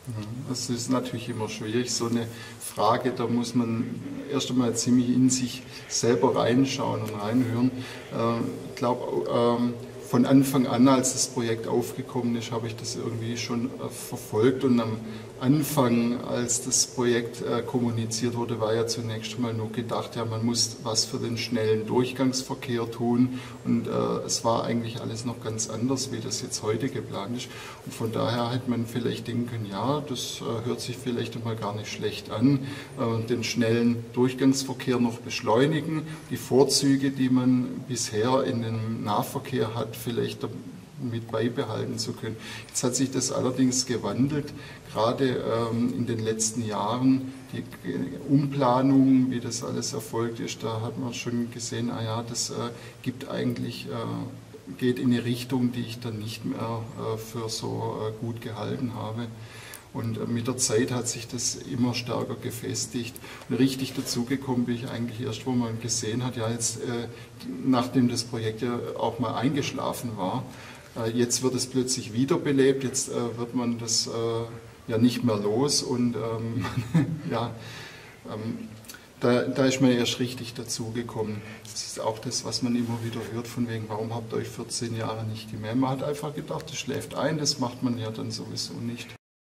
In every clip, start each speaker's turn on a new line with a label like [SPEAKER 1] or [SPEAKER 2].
[SPEAKER 1] Das ist natürlich immer schwierig, so eine Frage, da muss man erst einmal ziemlich in sich selber reinschauen und reinhören. Ich glaube, von Anfang an, als das Projekt aufgekommen ist, habe ich das irgendwie schon verfolgt, und am Anfang, als das Projekt kommuniziert wurde, war ja zunächst mal nur gedacht, ja, man muss was für den schnellen Durchgangsverkehr tun, und es war eigentlich alles noch ganz anders, wie das jetzt heute geplant ist, und von daher hätte man vielleicht denken können, ja, das hört sich vielleicht einmal gar nicht schlecht an, den schnellen Durchgangsverkehr noch beschleunigen, die Vorzüge, die man bisher in den Nahverkehr hat, vielleicht mit beibehalten zu können. Jetzt hat sich das allerdings gewandelt, gerade in den letzten Jahren, die Umplanung, wie das alles erfolgt ist, da hat man schon gesehen, ah ja, das gibt eigentlich, geht in eine Richtung, die ich dann nicht mehr für so gut gehalten habe. Und mit der Zeit hat sich das immer stärker gefestigt. Und richtig dazugekommen bin ich eigentlich erst, wo man gesehen hat, ja jetzt, nachdem das Projekt ja auch mal eingeschlafen war, jetzt wird es plötzlich wiederbelebt, jetzt wird man das ja nicht mehr los, und ja, da ist man erst richtig dazugekommen. Das ist auch das, was man immer wieder hört, von wegen, warum habt ihr euch 14 Jahre nicht gemeldet? Man hat einfach gedacht, das schläft ein, das macht man ja dann sowieso nicht.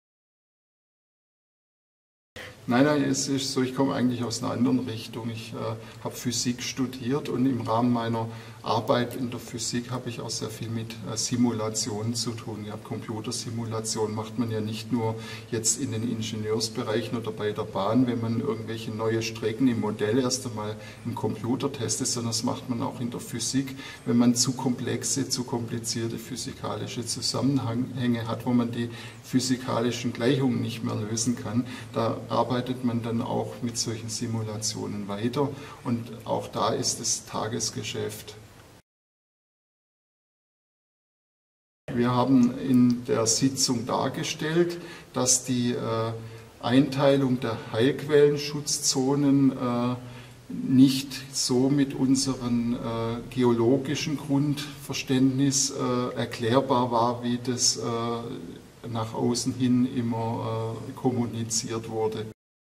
[SPEAKER 1] Nein, es ist so, ich komme eigentlich aus einer anderen Richtung. Ich habe Physik studiert, und im Rahmen meiner Arbeit in der Physik habe ich auch sehr viel mit Simulationen zu tun. Ja, Computersimulation macht man ja nicht nur jetzt in den Ingenieursbereichen oder bei der Bahn, wenn man irgendwelche neue Strecken im Modell erst einmal im Computer testet, sondern das macht man auch in der Physik, wenn man zu komplexe, zu komplizierte physikalische Zusammenhänge hat, wo man die physikalischen Gleichungen nicht mehr lösen kann. Da arbeitet man dann auch mit solchen Simulationen weiter, und auch da ist es Tagesgeschäft. Wir haben in der Sitzung dargestellt, dass die Einteilung der Heilquellenschutzzonen nicht so mit unserem geologischen Grundverständnis erklärbar war, wie das nach außen hin immer kommuniziert wurde.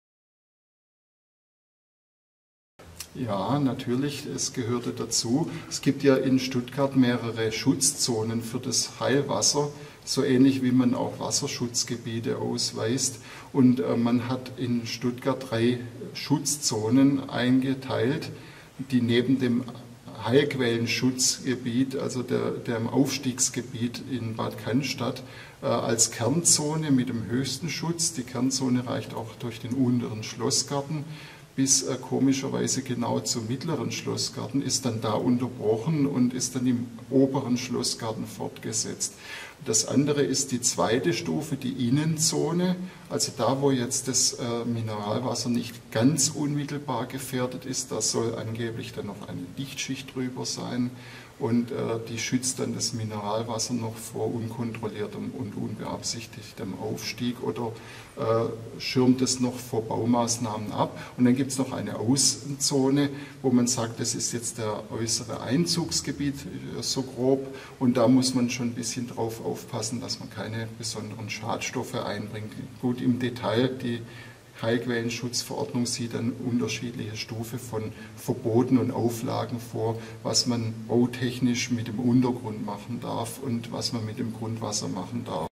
[SPEAKER 1] Ja, natürlich, es gehörte dazu. Es gibt ja in Stuttgart mehrere Schutzzonen für das Heilwasser, so ähnlich wie man auch Wasserschutzgebiete ausweist. Und man hat in Stuttgart 3 Schutzzonen eingeteilt, die neben dem Heilquellenschutzgebiet, also dem Aufstiegsgebiet in Bad Cannstatt, als Kernzone mit dem höchsten Schutz. Die Kernzone reicht auch durch den unteren Schlossgarten bis komischerweise genau zum mittleren Schlossgarten, ist dann da unterbrochen und ist dann im oberen Schlossgarten fortgesetzt. Das andere ist die zweite Stufe, die Innenzone, also da, wo jetzt das Mineralwasser nicht ganz unmittelbar gefährdet ist, da soll angeblich dann noch eine Dichtschicht drüber sein, und die schützt dann das Mineralwasser noch vor unkontrolliertem und unbeabsichtigtem Aufstieg oder schirmt es noch vor Baumaßnahmen ab. Und dann gibt es noch eine Außenzone, wo man sagt, das ist jetzt der äußere Einzugsgebiet, so grob, und da muss man schon ein bisschen drauf aufpassen, dass man keine besonderen Schadstoffe einbringt. Gut, im Detail, die Heilquellenschutzverordnung sieht dann unterschiedliche Stufen von Verboten und Auflagen vor, was man bautechnisch mit dem Untergrund machen darf und was man mit dem Grundwasser machen darf.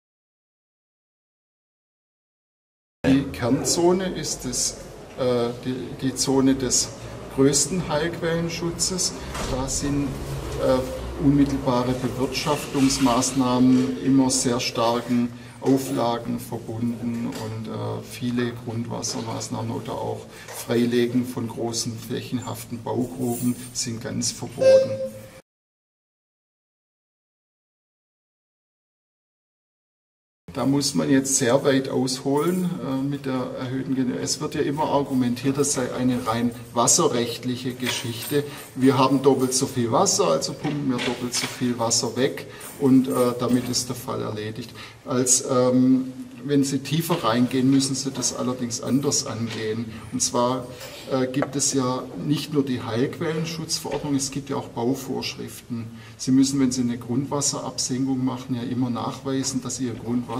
[SPEAKER 1] Die Kernzone ist die Zone des größten Heilquellenschutzes. Da sind unmittelbare Bewirtschaftungsmaßnahmen immer sehr starken Auflagen verbunden, und viele Grundwassermaßnahmen oder auch Freilegen von großen flächenhaften Baugruben sind ganz verboten. Da muss man jetzt sehr weit ausholen mit der erhöhten Genehmigung. Es wird ja immer argumentiert, das sei eine rein wasserrechtliche Geschichte. Wir haben doppelt so viel Wasser, also pumpen wir doppelt so viel Wasser weg, und damit ist der Fall erledigt. Wenn Sie tiefer reingehen, müssen Sie das allerdings anders angehen. Und zwar gibt es ja nicht nur die Heilquellenschutzverordnung, es gibt ja auch Bauvorschriften. Sie müssen, wenn Sie eine Grundwasserabsenkung machen, ja immer nachweisen, dass Ihr Grundwasser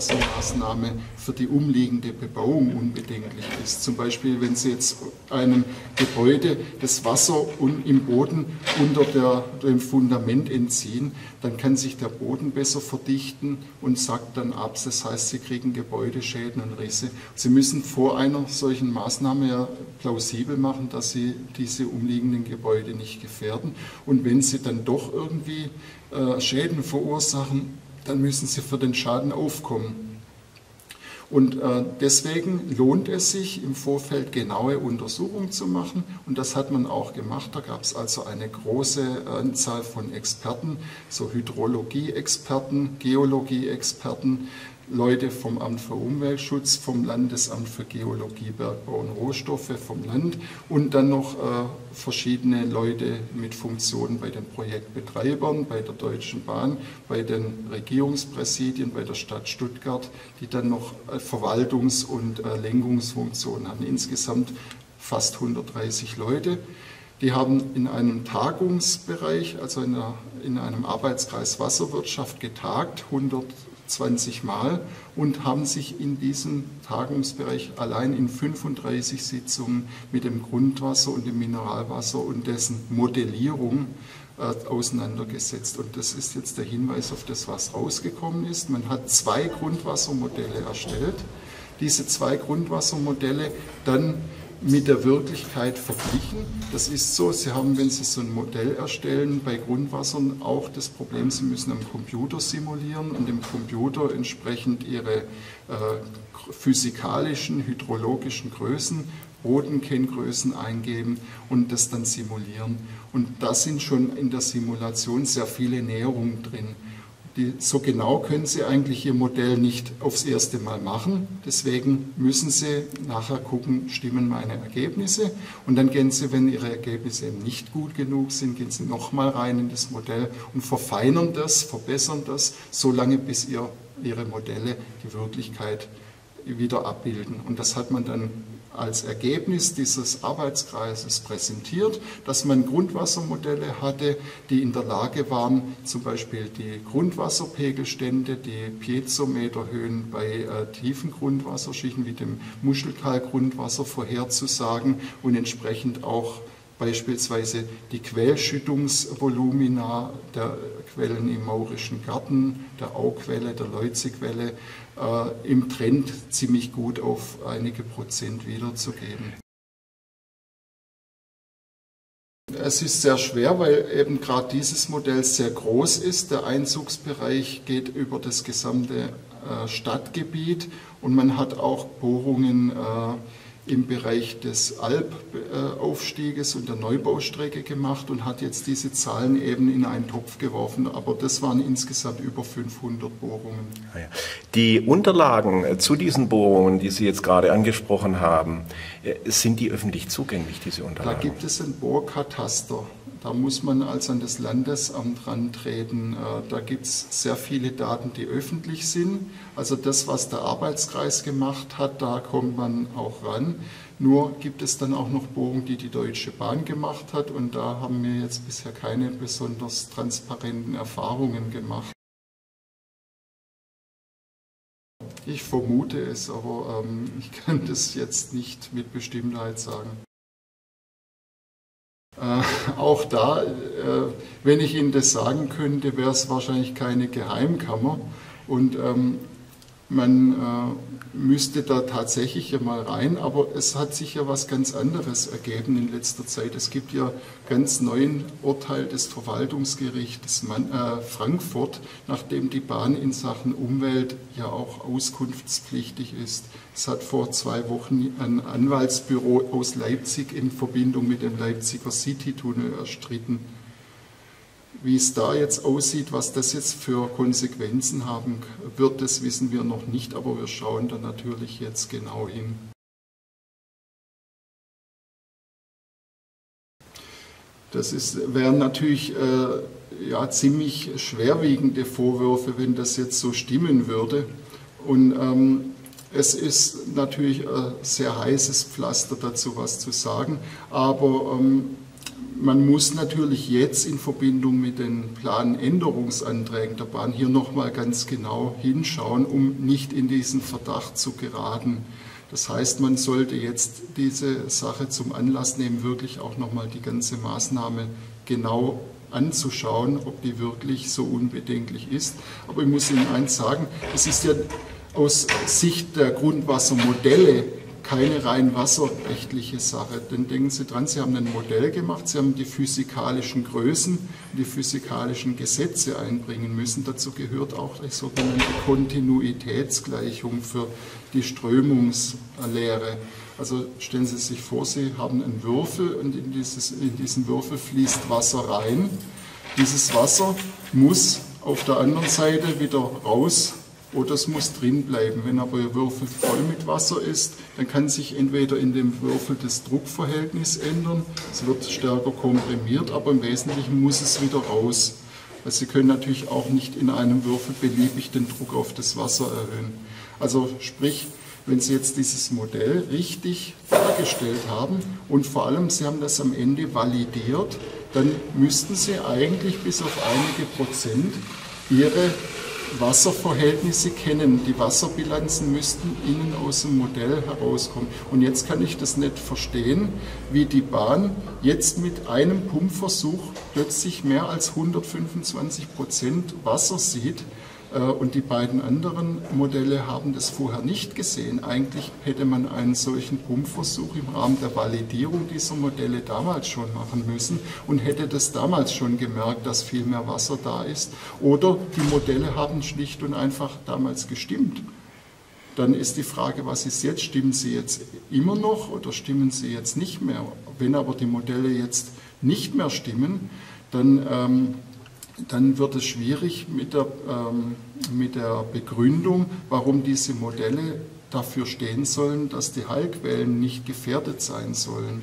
[SPEAKER 1] Grundwassermaßnahme für die umliegende Bebauung unbedenklich ist. Zum Beispiel, wenn Sie jetzt einem Gebäude das Wasser im Boden unter dem Fundament entziehen, dann kann sich der Boden besser verdichten und sackt dann ab. Das heißt, Sie kriegen Gebäudeschäden und Risse. Sie müssen vor einer solchen Maßnahme ja plausibel machen, dass Sie diese umliegenden Gebäude nicht gefährden. Und wenn Sie dann doch irgendwie Schäden verursachen, dann müssen Sie für den Schaden aufkommen. Und deswegen lohnt es sich, im Vorfeld genaue Untersuchungen zu machen. Und das hat man auch gemacht. Da gab es also eine große Anzahl von Experten, so Hydrologie-Experten, Geologie-Experten, Leute vom Amt für Umweltschutz, vom Landesamt für Geologie, Bergbau und Rohstoffe, vom Land und dann noch verschiedene Leute mit Funktionen bei den Projektbetreibern, bei der Deutschen Bahn, bei den Regierungspräsidien, bei der Stadt Stuttgart, die dann noch Verwaltungs- und Lenkungsfunktionen haben. Insgesamt fast 130 Leute. Die haben in einem Tagungsbereich, also in einem Arbeitskreis Wasserwirtschaft getagt, 120 Mal, und haben sich in diesem Tagungsbereich allein in 35 Sitzungen mit dem Grundwasser und dem Mineralwasser und dessen Modellierung auseinandergesetzt. Und das ist jetzt der Hinweis auf das, was rausgekommen ist. Man hat 2 Grundwassermodelle erstellt. Diese 2 Grundwassermodelle dann mit der Wirklichkeit verglichen. Das ist so, Sie haben, wenn Sie so ein Modell erstellen, bei Grundwassern auch das Problem, Sie müssen am Computer simulieren und im Computer entsprechend Ihre physikalischen, hydrologischen Größen, Bodenkenngrößen eingeben und das dann simulieren. Und da sind schon in der Simulation sehr viele Näherungen drin. So genau können Sie eigentlich Ihr Modell nicht aufs erste Mal machen. Deswegen müssen Sie nachher gucken, stimmen meine Ergebnisse. Und dann gehen Sie, wenn Ihre Ergebnisse eben nicht gut genug sind, gehen Sie nochmal rein in das Modell und verfeinern das, verbessern das, solange bis Ihre Modelle die Wirklichkeit wieder abbilden. Und das hat man dann als Ergebnis dieses Arbeitskreises präsentiert, dass man Grundwassermodelle hatte, die in der Lage waren, zum Beispiel die Grundwasserpegelstände, die Piezometerhöhen bei tiefen Grundwasserschichten wie dem Muschelkalkgrundwasser vorherzusagen und entsprechend auch beispielsweise die Quellschüttungsvolumina der Quellen im Maurischen Garten, der Auquelle, der Leuzequelle im Trend ziemlich gut auf einige Prozent wiederzugeben. Es ist sehr schwer, weil eben gerade dieses Modell sehr groß ist. Der Einzugsbereich geht über das gesamte Stadtgebiet und man hat auch Bohrungen im Bereich des Albaufstieges und der Neubaustrecke gemacht und hat jetzt diese Zahlen eben in einen Topf geworfen. Aber das waren insgesamt über 500 Bohrungen.
[SPEAKER 2] Die Unterlagen zu diesen Bohrungen, die Sie jetzt gerade angesprochen haben, sind die öffentlich zugänglich, diese Unterlagen?
[SPEAKER 1] Da gibt es ein Bohrkataster. Da muss man also an das Landesamt rantreten. Da gibt es sehr viele Daten, die öffentlich sind. Also das, was der Arbeitskreis gemacht hat, da kommt man auch ran. Nur gibt es dann auch noch Bohrungen, die die Deutsche Bahn gemacht hat. Und da haben wir jetzt bisher keine besonders transparenten Erfahrungen gemacht. Ich vermute es, aber ich kann das jetzt nicht mit Bestimmtheit sagen. Auch da, wenn ich Ihnen das sagen könnte, wäre es wahrscheinlich keine Geheimkammer und man müsste da tatsächlich ja mal rein, aber es hat sich ja was ganz anderes ergeben in letzter Zeit. Es gibt ja ganz neuen Urteil des Verwaltungsgerichts Frankfurt, nachdem die Bahn in Sachen Umwelt ja auch auskunftspflichtig ist. Es hat vor 2 Wochen ein Anwaltsbüro aus Leipzig in Verbindung mit dem Leipziger Citytunnel erstritten. Wie es da jetzt aussieht, was das jetzt für Konsequenzen haben wird, das wissen wir noch nicht, aber wir schauen da natürlich jetzt genau hin. Das wären natürlich ja, ziemlich schwerwiegende Vorwürfe, wenn das jetzt so stimmen würde. Und es ist natürlich ein sehr heißes Pflaster dazu, was zu sagen, aber Man muss natürlich jetzt in Verbindung mit den Planänderungsanträgen der Bahn hier nochmal ganz genau hinschauen, um nicht in diesen Verdacht zu geraten. Das heißt, man sollte jetzt diese Sache zum Anlass nehmen, wirklich auch nochmal die ganze Maßnahme genau anzuschauen, ob die wirklich so unbedenklich ist. Aber ich muss Ihnen eins sagen, es ist ja aus Sicht der Grundwassermodelle keine rein wasserrechtliche Sache. Denn denken Sie dran, Sie haben ein Modell gemacht, Sie haben die physikalischen Größen, die physikalischen Gesetze einbringen müssen. Dazu gehört auch die sogenannte Kontinuitätsgleichung für die Strömungslehre. Also stellen Sie sich vor, Sie haben einen Würfel und in diesen Würfel fließt Wasser rein. Dieses Wasser muss auf der anderen Seite wieder raus oder es muss drin bleiben. Wenn aber Ihr Würfel voll mit Wasser ist, dann kann sich entweder in dem Würfel das Druckverhältnis ändern, es wird stärker komprimiert, aber im Wesentlichen muss es wieder raus. Also Sie können natürlich auch nicht in einem Würfel beliebig den Druck auf das Wasser erhöhen. Also sprich, wenn Sie jetzt dieses Modell richtig dargestellt haben und vor allem Sie haben das am Ende validiert, dann müssten Sie eigentlich bis auf einige Prozent Ihre Wasserverhältnisse kennen. Die Wasserbilanzen müssten Ihnen aus dem Modell herauskommen. Und jetzt kann ich das nicht verstehen, wie die Bahn jetzt mit einem Pumpversuch plötzlich mehr als 125% Wasser sieht. Und die beiden anderen Modelle haben das vorher nicht gesehen. Eigentlich hätte man einen solchen Pumpversuch im Rahmen der Validierung dieser Modelle damals schon machen müssen und hätte das damals schon gemerkt, dass viel mehr Wasser da ist. Oder die Modelle haben schlicht und einfach damals gestimmt. Dann ist die Frage, was ist jetzt? Stimmen sie jetzt immer noch oder stimmen sie jetzt nicht mehr? Wenn aber die Modelle jetzt nicht mehr stimmen, dann wird es schwierig mit der Begründung, warum diese Modelle dafür stehen sollen, dass die Heilquellen nicht gefährdet sein sollen.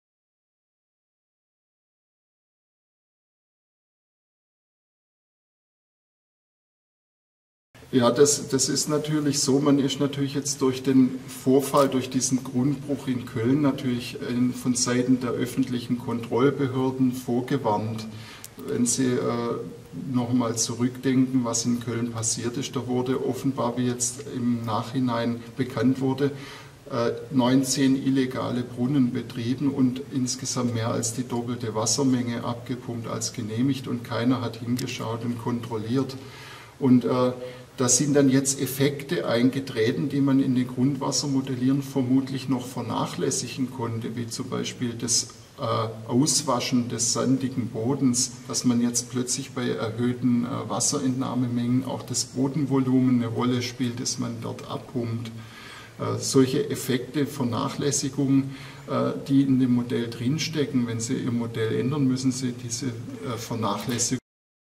[SPEAKER 1] Ja, das ist natürlich so. Man ist natürlich jetzt durch den Vorfall, durch diesen Grundbruch in Köln natürlich von Seiten der öffentlichen Kontrollbehörden vorgewarnt. Wenn Sie nochmal zurückdenken, was in Köln passiert ist, da wurde offenbar, wie jetzt im Nachhinein bekannt wurde, 19 illegale Brunnen betrieben und insgesamt mehr als die doppelte Wassermenge abgepumpt als genehmigt und keiner hat hingeschaut und kontrolliert. Und da sind dann jetzt Effekte eingetreten, die man in den Grundwassermodellieren vermutlich noch vernachlässigen konnte, wie zum Beispiel das Auswaschen des sandigen Bodens, dass man jetzt plötzlich bei erhöhten Wasserentnahmemengen auch das Bodenvolumen eine Rolle spielt, das man dort abpumpt. Solche Effekte, Vernachlässigungen, die in dem Modell drinstecken, wenn Sie Ihr Modell ändern, müssen Sie diese Vernachlässigung.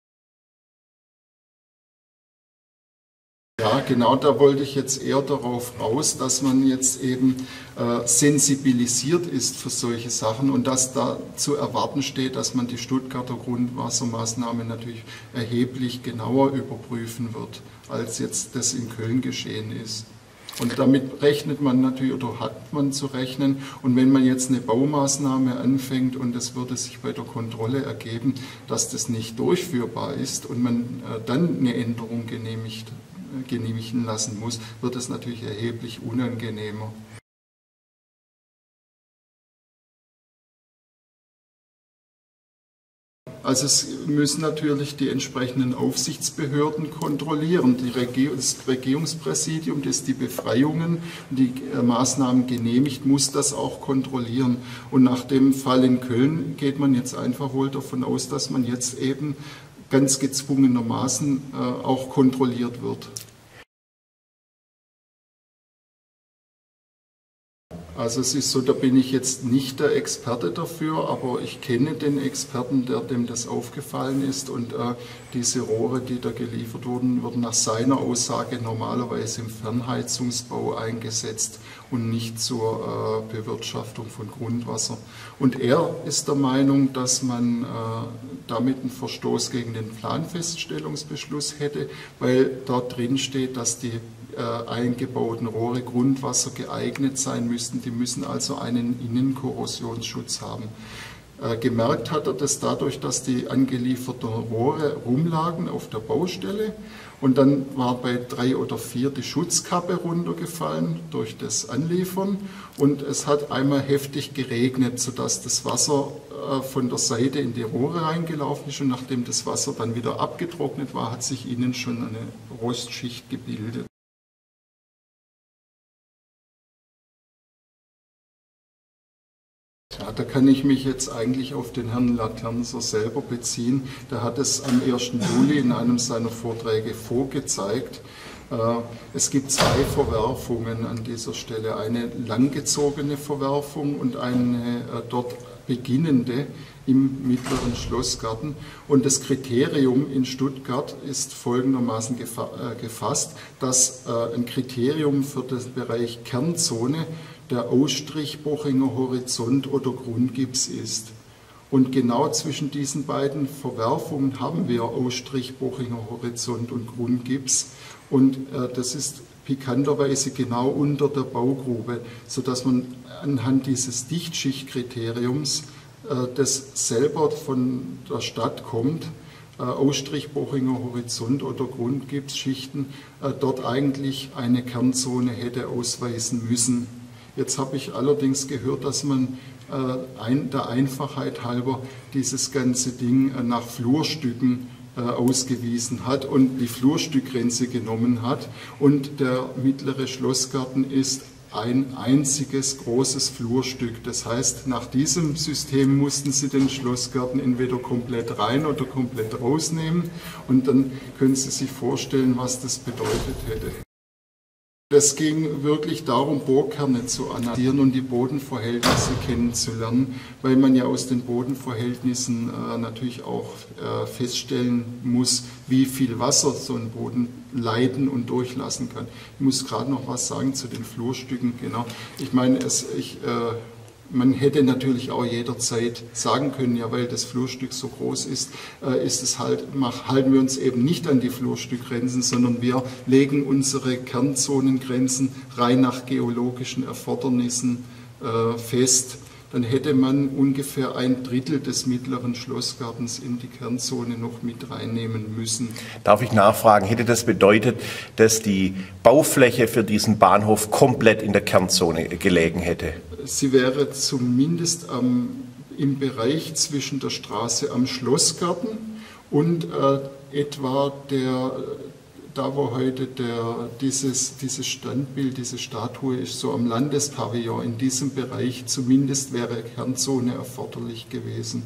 [SPEAKER 1] Ja, genau, da wollte ich jetzt eher darauf raus, dass man jetzt eben sensibilisiert ist für solche Sachen und dass da zu erwarten steht, dass man die Stuttgarter Grundwassermaßnahmen natürlich erheblich genauer überprüfen wird, als jetzt das in Köln geschehen ist. Und damit rechnet man natürlich oder hat man zu rechnen. Und wenn man jetzt eine Baumaßnahme anfängt und es würde sich bei der Kontrolle ergeben, dass das nicht durchführbar ist und man dann eine Änderung genehmigen lassen muss, wird es natürlich erheblich unangenehmer. Also es müssen natürlich die entsprechenden Aufsichtsbehörden kontrollieren. Das Regierungspräsidium, das die Befreiungen und die Maßnahmen genehmigt, muss das auch kontrollieren. Und nach dem Fall in Köln geht man jetzt einfach wohl davon aus, dass man jetzt eben ganz gezwungenermaßen auch kontrolliert wird. Also es ist so, da bin ich jetzt nicht der Experte dafür, aber ich kenne den Experten, dem das aufgefallen ist und diese Rohre, die da geliefert wurden, wurden nach seiner Aussage normalerweise im Fernheizungsbau eingesetzt und nicht zur Bewirtschaftung von Grundwasser. Und er ist der Meinung, dass man damit einen Verstoß gegen den Planfeststellungsbeschluss hätte, weil dort drin steht, dass die eingebauten Rohre Grundwasser geeignet sein müssten. Die müssen also einen Innenkorrosionsschutz haben. Gemerkt hat er das dadurch, dass die angelieferten Rohre rumlagen auf der Baustelle und dann war bei 3 oder 4 die Schutzkappe runtergefallen durch das Anliefern und es hat einmal heftig geregnet, sodass das Wasser von der Seite in die Rohre reingelaufen ist und nachdem das Wasser dann wieder abgetrocknet war, hat sich innen schon eine Rostschicht gebildet. Ja, da kann ich mich jetzt eigentlich auf den Herrn Laternser selber beziehen. Der hat es am 1. Juli in einem seiner Vorträge vorgezeigt. Es gibt 2 Verwerfungen an dieser Stelle. Eine langgezogene Verwerfung und eine dort beginnende im mittleren Schlossgarten. Und das Kriterium in Stuttgart ist folgendermaßen gefasst, dass ein Kriterium für den Bereich Kernzone der Ausstrich Bochinger Horizont oder Grundgips ist. Und genau zwischen diesen beiden Verwerfungen haben wir Ausstrich Bochinger Horizont und Grundgips. Und das ist pikanterweise genau unter der Baugrube, sodass man anhand dieses Dichtschichtkriteriums, das selber von der Stadt kommt, Ausstrich Bochinger Horizont oder Grundgipsschichten, dort eigentlich eine Kernzone hätte ausweisen müssen. Jetzt habe ich allerdings gehört, dass man der Einfachheit halber dieses ganze Ding nach Flurstücken ausgewiesen hat und die Flurstückgrenze genommen hat. Und der mittlere Schlossgarten ist ein einziges großes Flurstück. Das heißt, nach diesem System mussten Sie den Schlossgarten entweder komplett rein oder komplett rausnehmen. Und dann können Sie sich vorstellen, was das bedeutet hätte. Es ging wirklich darum, Bohrkerne zu analysieren und die Bodenverhältnisse kennenzulernen, weil man ja aus den Bodenverhältnissen natürlich auch feststellen muss, wie viel Wasser so ein Boden leiten und durchlassen kann. Ich muss gerade noch was sagen zu den Flurstücken. Genau. Ich meine, man hätte natürlich auch jederzeit sagen können, ja, weil das Flurstück so groß ist, halten wir uns eben nicht an die Flurstückgrenzen, sondern wir legen unsere Kernzonengrenzen rein nach geologischen Erfordernissen fest. Dann hätte man ungefähr 1/3 des mittleren Schlossgartens in die Kernzone noch mit reinnehmen müssen.
[SPEAKER 2] Darf ich nachfragen, hätte das bedeutet, dass die Baufläche für diesen Bahnhof komplett in der Kernzone gelegen hätte?
[SPEAKER 1] Sie wäre zumindest im Bereich zwischen der Straße am Schlossgarten und etwa da wo heute dieses Standbild, diese Statue ist, so am Landespavillon, in diesem Bereich zumindest wäre Kernzone erforderlich gewesen.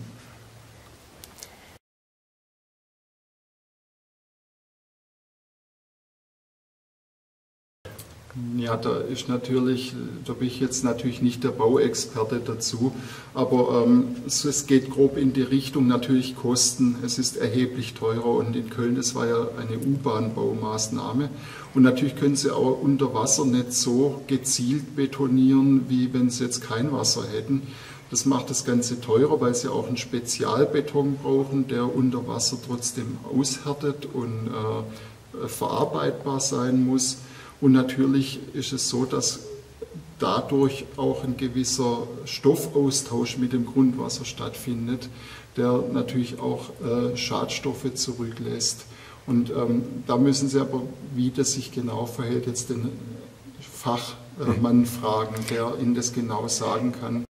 [SPEAKER 1] Ja, da bin ich jetzt natürlich nicht der Bauexperte dazu, aber es geht grob in die Richtung natürlich Kosten. Es ist erheblich teurer und in Köln, das war ja eine U-Bahn-Baumaßnahme. Und natürlich können Sie auch unter Wasser nicht so gezielt betonieren, wie wenn Sie jetzt kein Wasser hätten. Das macht das Ganze teurer, weil Sie auch einen Spezialbeton brauchen, der unter Wasser trotzdem aushärtet und verarbeitbar sein muss. Und natürlich ist es so, dass dadurch auch ein gewisser Stoffaustausch mit dem Grundwasser stattfindet, der natürlich auch Schadstoffe zurücklässt. Und da müssen Sie aber, wie das sich genau verhält, jetzt den Fachmann fragen, der Ihnen das genau sagen kann.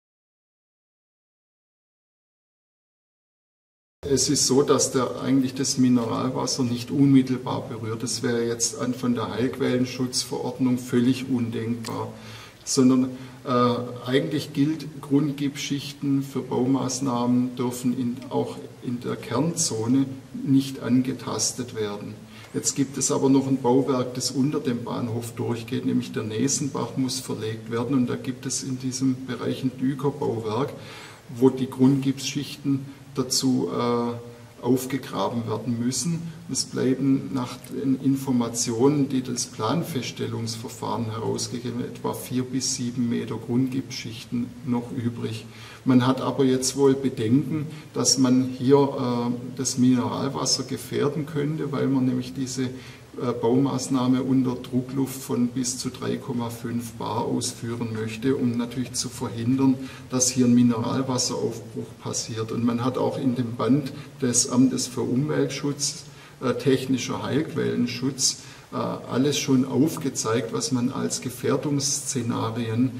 [SPEAKER 1] Es ist so, dass eigentlich das Mineralwasser nicht unmittelbar berührt. Das wäre jetzt von der Heilquellenschutzverordnung völlig undenkbar. Sondern eigentlich gilt, Grundgipsschichten für Baumaßnahmen dürfen auch in der Kernzone nicht angetastet werden. Jetzt gibt es aber noch ein Bauwerk, das unter dem Bahnhof durchgeht, nämlich der Nesenbach muss verlegt werden. Und da gibt es in diesem Bereich ein Dükerbauwerk, wo die Grundgipsschichten dazu aufgegraben werden müssen. Es bleiben nach den Informationen, die das Planfeststellungsverfahren herausgegeben hat, etwa 4 bis 7 Meter Grundgipsschichten noch übrig. Man hat aber jetzt wohl Bedenken, dass man hier das Mineralwasser gefährden könnte, weil man nämlich diese Baumaßnahme unter Druckluft von bis zu 3,5 bar ausführen möchte, um natürlich zu verhindern, dass hier ein Mineralwasseraufbruch passiert. Und man hat auch in dem Band des Amtes für Umweltschutz, technischer Heilquellenschutz, alles schon aufgezeigt, was man als Gefährdungsszenarien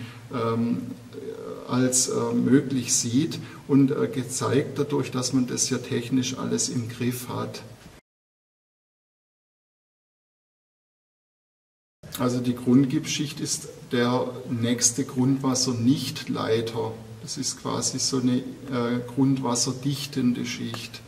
[SPEAKER 1] als möglich sieht und gezeigt dadurch, dass man das ja technisch alles im Griff hat. Also die Grundgipsschicht ist der nächste Grundwassernichtleiter. Das ist quasi so eine grundwasserdichtende Schicht.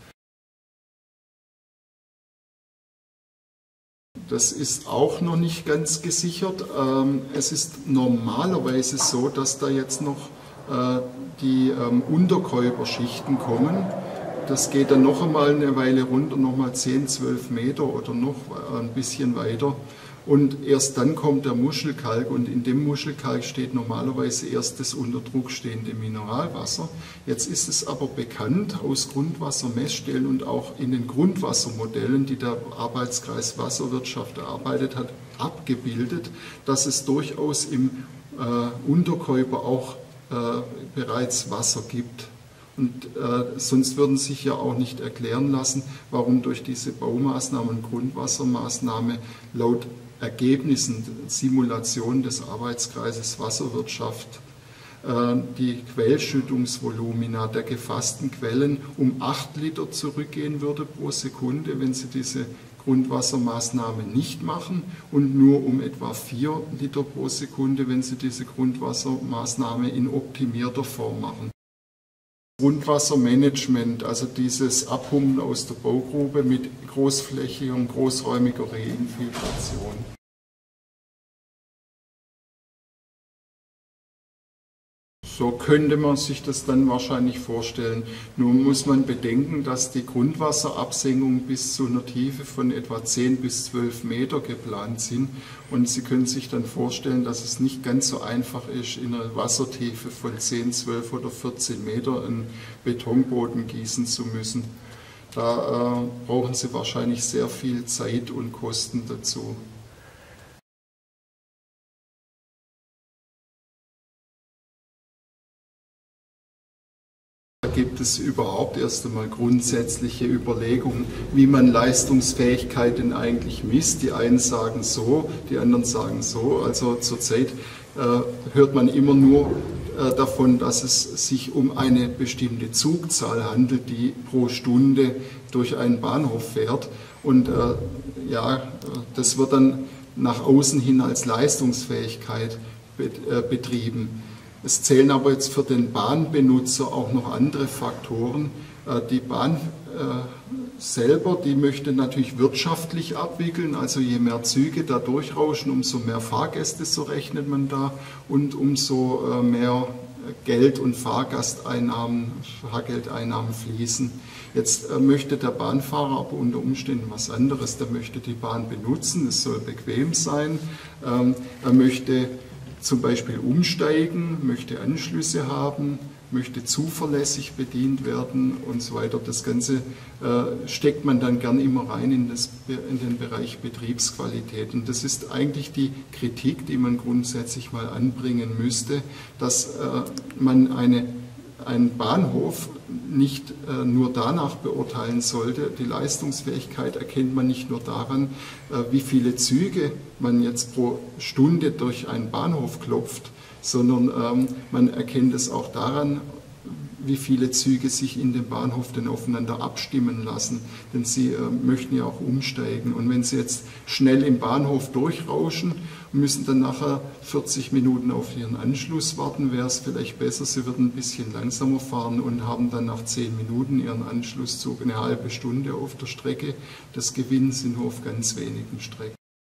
[SPEAKER 1] Das ist auch noch nicht ganz gesichert. Es ist normalerweise so, dass da jetzt noch die Unterkäuperschichten kommen. Das geht dann noch einmal eine Weile runter, nochmal 10, 12 Meter oder noch ein bisschen weiter. Und erst dann kommt der Muschelkalk und in dem Muschelkalk steht normalerweise erst das unter Druck stehende Mineralwasser. Jetzt ist es aber bekannt aus Grundwassermessstellen und auch in den Grundwassermodellen, die der Arbeitskreis Wasserwirtschaft erarbeitet hat, abgebildet, dass es durchaus im Unterkäuper auch bereits Wasser gibt. Und sonst würden sich ja auch nicht erklären lassen, warum durch diese Baumaßnahme und Grundwassermaßnahme laut Ergebnissen, Simulation des Arbeitskreises Wasserwirtschaft, die Quellschüttungsvolumina der gefassten Quellen um 8 Liter zurückgehen würde pro Sekunde, wenn sie diese Grundwassermaßnahme nicht machen, und nur um etwa 4 Liter pro Sekunde, wenn sie diese Grundwassermaßnahme in optimierter Form machen. Grundwassermanagement, also dieses Abpumpen aus der Baugrube mit großflächiger und großräumiger Reinfiltration. So könnte man sich das dann wahrscheinlich vorstellen. Nur muss man bedenken, dass die Grundwasserabsenkungen bis zu einer Tiefe von etwa 10 bis 12 Meter geplant sind. Und Sie können sich dann vorstellen, dass es nicht ganz so einfach ist, in einer Wassertiefe von 10, 12 oder 14 Meter einen Betonboden gießen zu müssen. Da brauchen Sie wahrscheinlich sehr viel Zeit und Kosten dazu. Gibt es überhaupt erst einmal grundsätzliche Überlegungen, wie man Leistungsfähigkeit denn eigentlich misst. Die einen sagen so, die anderen sagen so. Also zurzeit hört man immer nur davon, dass es sich um eine bestimmte Zugzahl handelt, die pro Stunde durch einen Bahnhof fährt. Und ja, das wird dann nach außen hin als Leistungsfähigkeit betrieben. Es zählen aber jetzt für den Bahnbenutzer auch noch andere Faktoren. Die Bahn selber, die möchte natürlich wirtschaftlich abwickeln, also je mehr Züge da durchrauschen, umso mehr Fahrgäste, so rechnet man da, und umso mehr Geld und Fahrgeldeinnahmen fließen. Jetzt möchte der Bahnfahrer aber unter Umständen was anderes. Der möchte die Bahn benutzen, es soll bequem sein, er möchte zum Beispiel umsteigen, möchte Anschlüsse haben, möchte zuverlässig bedient werden und so weiter. Das Ganze steckt man dann gern immer rein in den Bereich Betriebsqualität. Und das ist eigentlich die Kritik, die man grundsätzlich mal anbringen müsste, dass man einen Bahnhof nicht nur danach beurteilen sollte. Die Leistungsfähigkeit erkennt man nicht nur daran, wie viele Züge man jetzt pro Stunde durch einen Bahnhof klopft, sondern man erkennt es auch daran, wie viele Züge sich in dem Bahnhof denn aufeinander abstimmen lassen, denn sie möchten ja auch umsteigen. Und wenn sie jetzt schnell im Bahnhof durchrauschen und müssen dann nachher 40 Minuten auf ihren Anschluss warten, wäre es vielleicht besser, sie würden ein bisschen langsamer fahren und haben dann nach 10 Minuten ihren Anschlusszug eine halbe Stunde auf der Strecke. Das gewinnen sie nur auf ganz wenigen Strecken.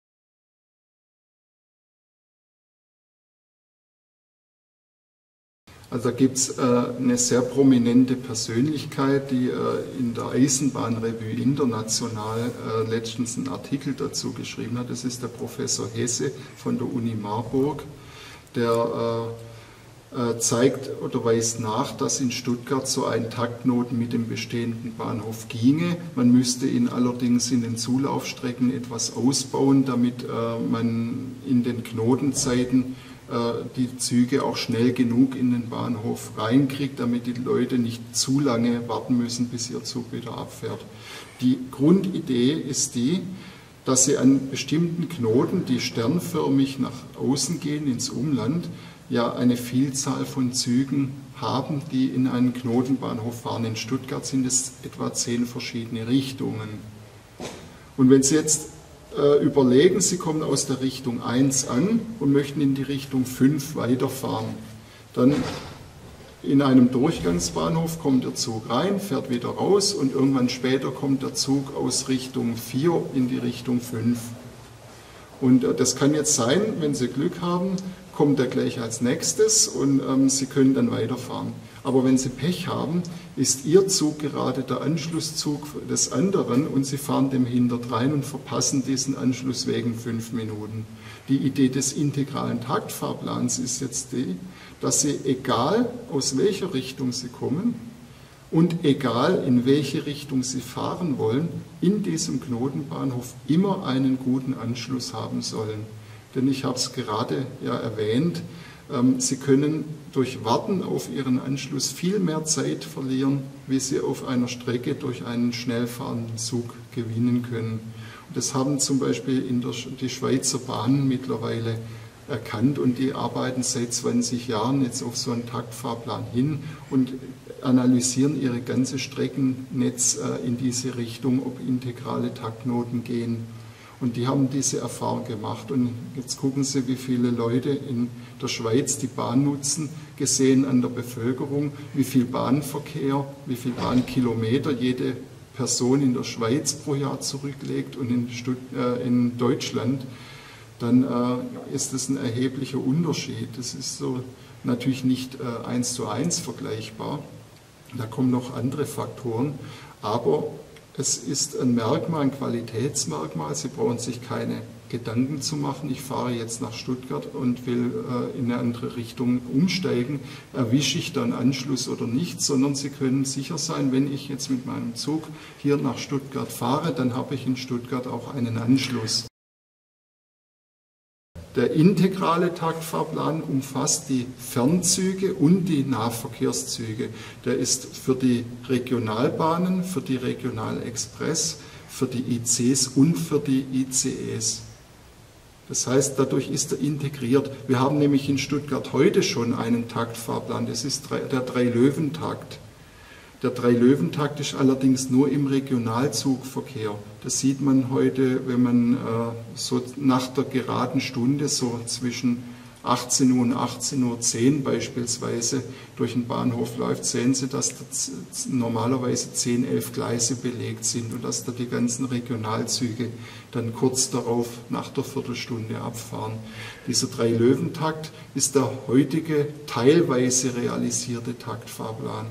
[SPEAKER 1] Also da gibt es eine sehr prominente Persönlichkeit, die in der Eisenbahnrevue International letztens einen Artikel dazu geschrieben hat. Das ist der Professor Hesse von der Uni Marburg, der zeigt oder weist nach, dass in Stuttgart so ein Taktknoten mit dem bestehenden Bahnhof ginge. Man müsste ihn allerdings in den Zulaufstrecken etwas ausbauen, damit man in den Knotenzeiten die Züge auch schnell genug in den Bahnhof reinkriegt, damit die Leute nicht zu lange warten müssen, bis ihr Zug wieder abfährt. Die Grundidee ist die, dass Sie an bestimmten Knoten, die sternförmig nach außen gehen ins Umland, ja eine Vielzahl von Zügen haben, die in einen Knotenbahnhof fahren. In Stuttgart sind es etwa 10 verschiedene Richtungen. Und wenn Sie jetzt überlegen, Sie kommen aus der Richtung 1 an und möchten in die Richtung 5 weiterfahren, dann in einem Durchgangsbahnhof kommt der Zug rein, fährt wieder raus und irgendwann später kommt der Zug aus Richtung 4 in die Richtung 5. Und das kann jetzt sein, wenn Sie Glück haben, kommt er gleich als nächstes und Sie können dann weiterfahren. Aber wenn Sie Pech haben, ist Ihr Zug gerade der Anschlusszug des anderen und Sie fahren dem hinterdrein und verpassen diesen Anschluss wegen 5 Minuten. Die Idee des integralen Taktfahrplans ist jetzt die, dass Sie, egal aus welcher Richtung Sie kommen und egal in welche Richtung Sie fahren wollen, in diesem Knotenbahnhof immer einen guten Anschluss haben sollen. Denn ich habe es gerade ja erwähnt, Sie können durch Warten auf Ihren Anschluss viel mehr Zeit verlieren, wie Sie auf einer Strecke durch einen schnell fahrenden Zug gewinnen können. Und das haben zum Beispiel die Schweizer Bahnen mittlerweile erkannt und die arbeiten seit 20 Jahren jetzt auf so einen Taktfahrplan hin und analysieren ihre ganze Streckennetz in diese Richtung, ob integrale Taktknoten gehen. Und die haben diese Erfahrung gemacht. Und jetzt gucken Sie, wie viele Leute in der Schweiz die Bahn nutzen, gesehen an der Bevölkerung, wie viel Bahnverkehr, wie viel Bahnkilometer jede Person in der Schweiz pro Jahr zurücklegt und in Deutschland. Dann ist das ein erheblicher Unterschied. Das ist so natürlich nicht 1:1 vergleichbar. Da kommen noch andere Faktoren, aber es ist ein Merkmal, ein Qualitätsmerkmal. Sie brauchen sich keine Gedanken zu machen. Ich fahre jetzt nach Stuttgart und will in eine andere Richtung umsteigen. Erwische ich dann Anschluss oder nicht? Sondern Sie können sicher sein, wenn ich jetzt mit meinem Zug hier nach Stuttgart fahre, dann habe ich in Stuttgart auch einen Anschluss. Der integrale Taktfahrplan umfasst die Fernzüge und die Nahverkehrszüge. Der ist für die Regionalbahnen, für die Regionalexpress, für die ICs und für die ICEs. Das heißt, dadurch ist er integriert. Wir haben nämlich in Stuttgart heute schon einen Taktfahrplan, das ist der Drei-Löwen-Takt. Der Drei-Löwen-Takt ist allerdings nur im Regionalzugverkehr. Das sieht man heute, wenn man so nach der geraden Stunde, so zwischen 18 Uhr und 18:10 Uhr beispielsweise, durch den Bahnhof läuft, sehen Sie, dass da normalerweise 10, 11 Gleise belegt sind und dass da die ganzen Regionalzüge dann kurz darauf nach der Viertelstunde abfahren. Dieser Drei-Löwen-Takt ist der heutige teilweise realisierte Taktfahrplan.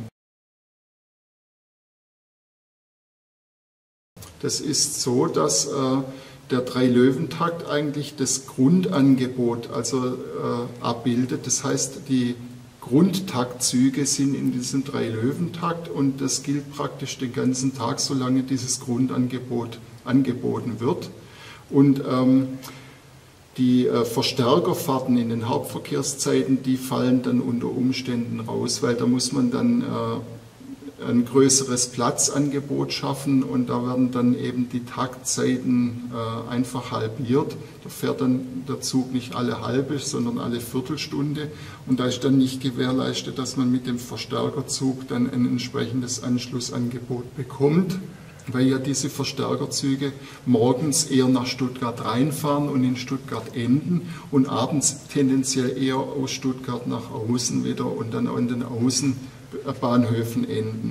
[SPEAKER 1] Das ist so, dass der Drei-Löwen-Takt eigentlich das Grundangebot abbildet. Das heißt, die Grundtaktzüge sind in diesem Drei-Löwen-Takt und das gilt praktisch den ganzen Tag, solange dieses Grundangebot angeboten wird. Und die Verstärkerfahrten in den Hauptverkehrszeiten, die fallen dann unter Umständen raus, weil da muss man dann ein größeres Platzangebot schaffen und da werden dann eben die Taktzeiten einfach halbiert. Da fährt dann der Zug nicht alle halbe, sondern alle Viertelstunde und da ist dann nicht gewährleistet, dass man mit dem Verstärkerzug dann ein entsprechendes Anschlussangebot bekommt, weil ja diese Verstärkerzüge morgens eher nach Stuttgart reinfahren und in Stuttgart enden und abends tendenziell eher aus Stuttgart nach außen wieder und dann an den Außenbahnhöfen enden.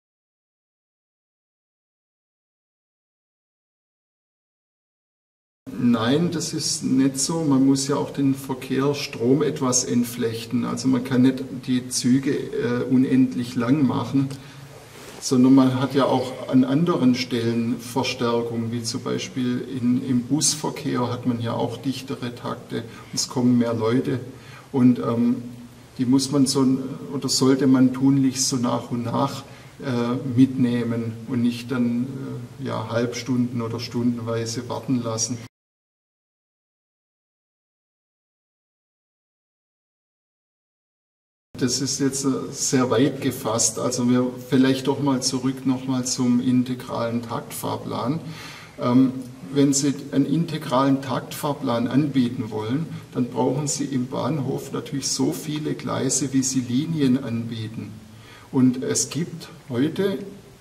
[SPEAKER 1] Nein, das ist nicht so. Man muss ja auch den Verkehrsstrom etwas entflechten. Also man kann nicht die Züge unendlich lang machen, sondern man hat ja auch an anderen Stellen Verstärkung, wie zum Beispiel im Busverkehr hat man ja auch dichtere Takte, es kommen mehr Leute und die muss man so, oder sollte man tunlichst so nach und nach mitnehmen und nicht dann ja, Halbstunden oder stundenweise warten lassen. Das ist jetzt sehr weit gefasst, also wir vielleicht doch mal zurück nochmal zum integralen Taktfahrplan. Wenn Sie einen integralen Taktfahrplan anbieten wollen, dann brauchen Sie im Bahnhof natürlich so viele Gleise, wie Sie Linien anbieten. Und es gibt heute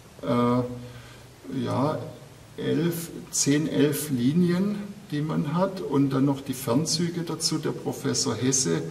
[SPEAKER 1] 10, 11 Linien, die man hat und dann noch die Fernzüge dazu. Der Professor Hesse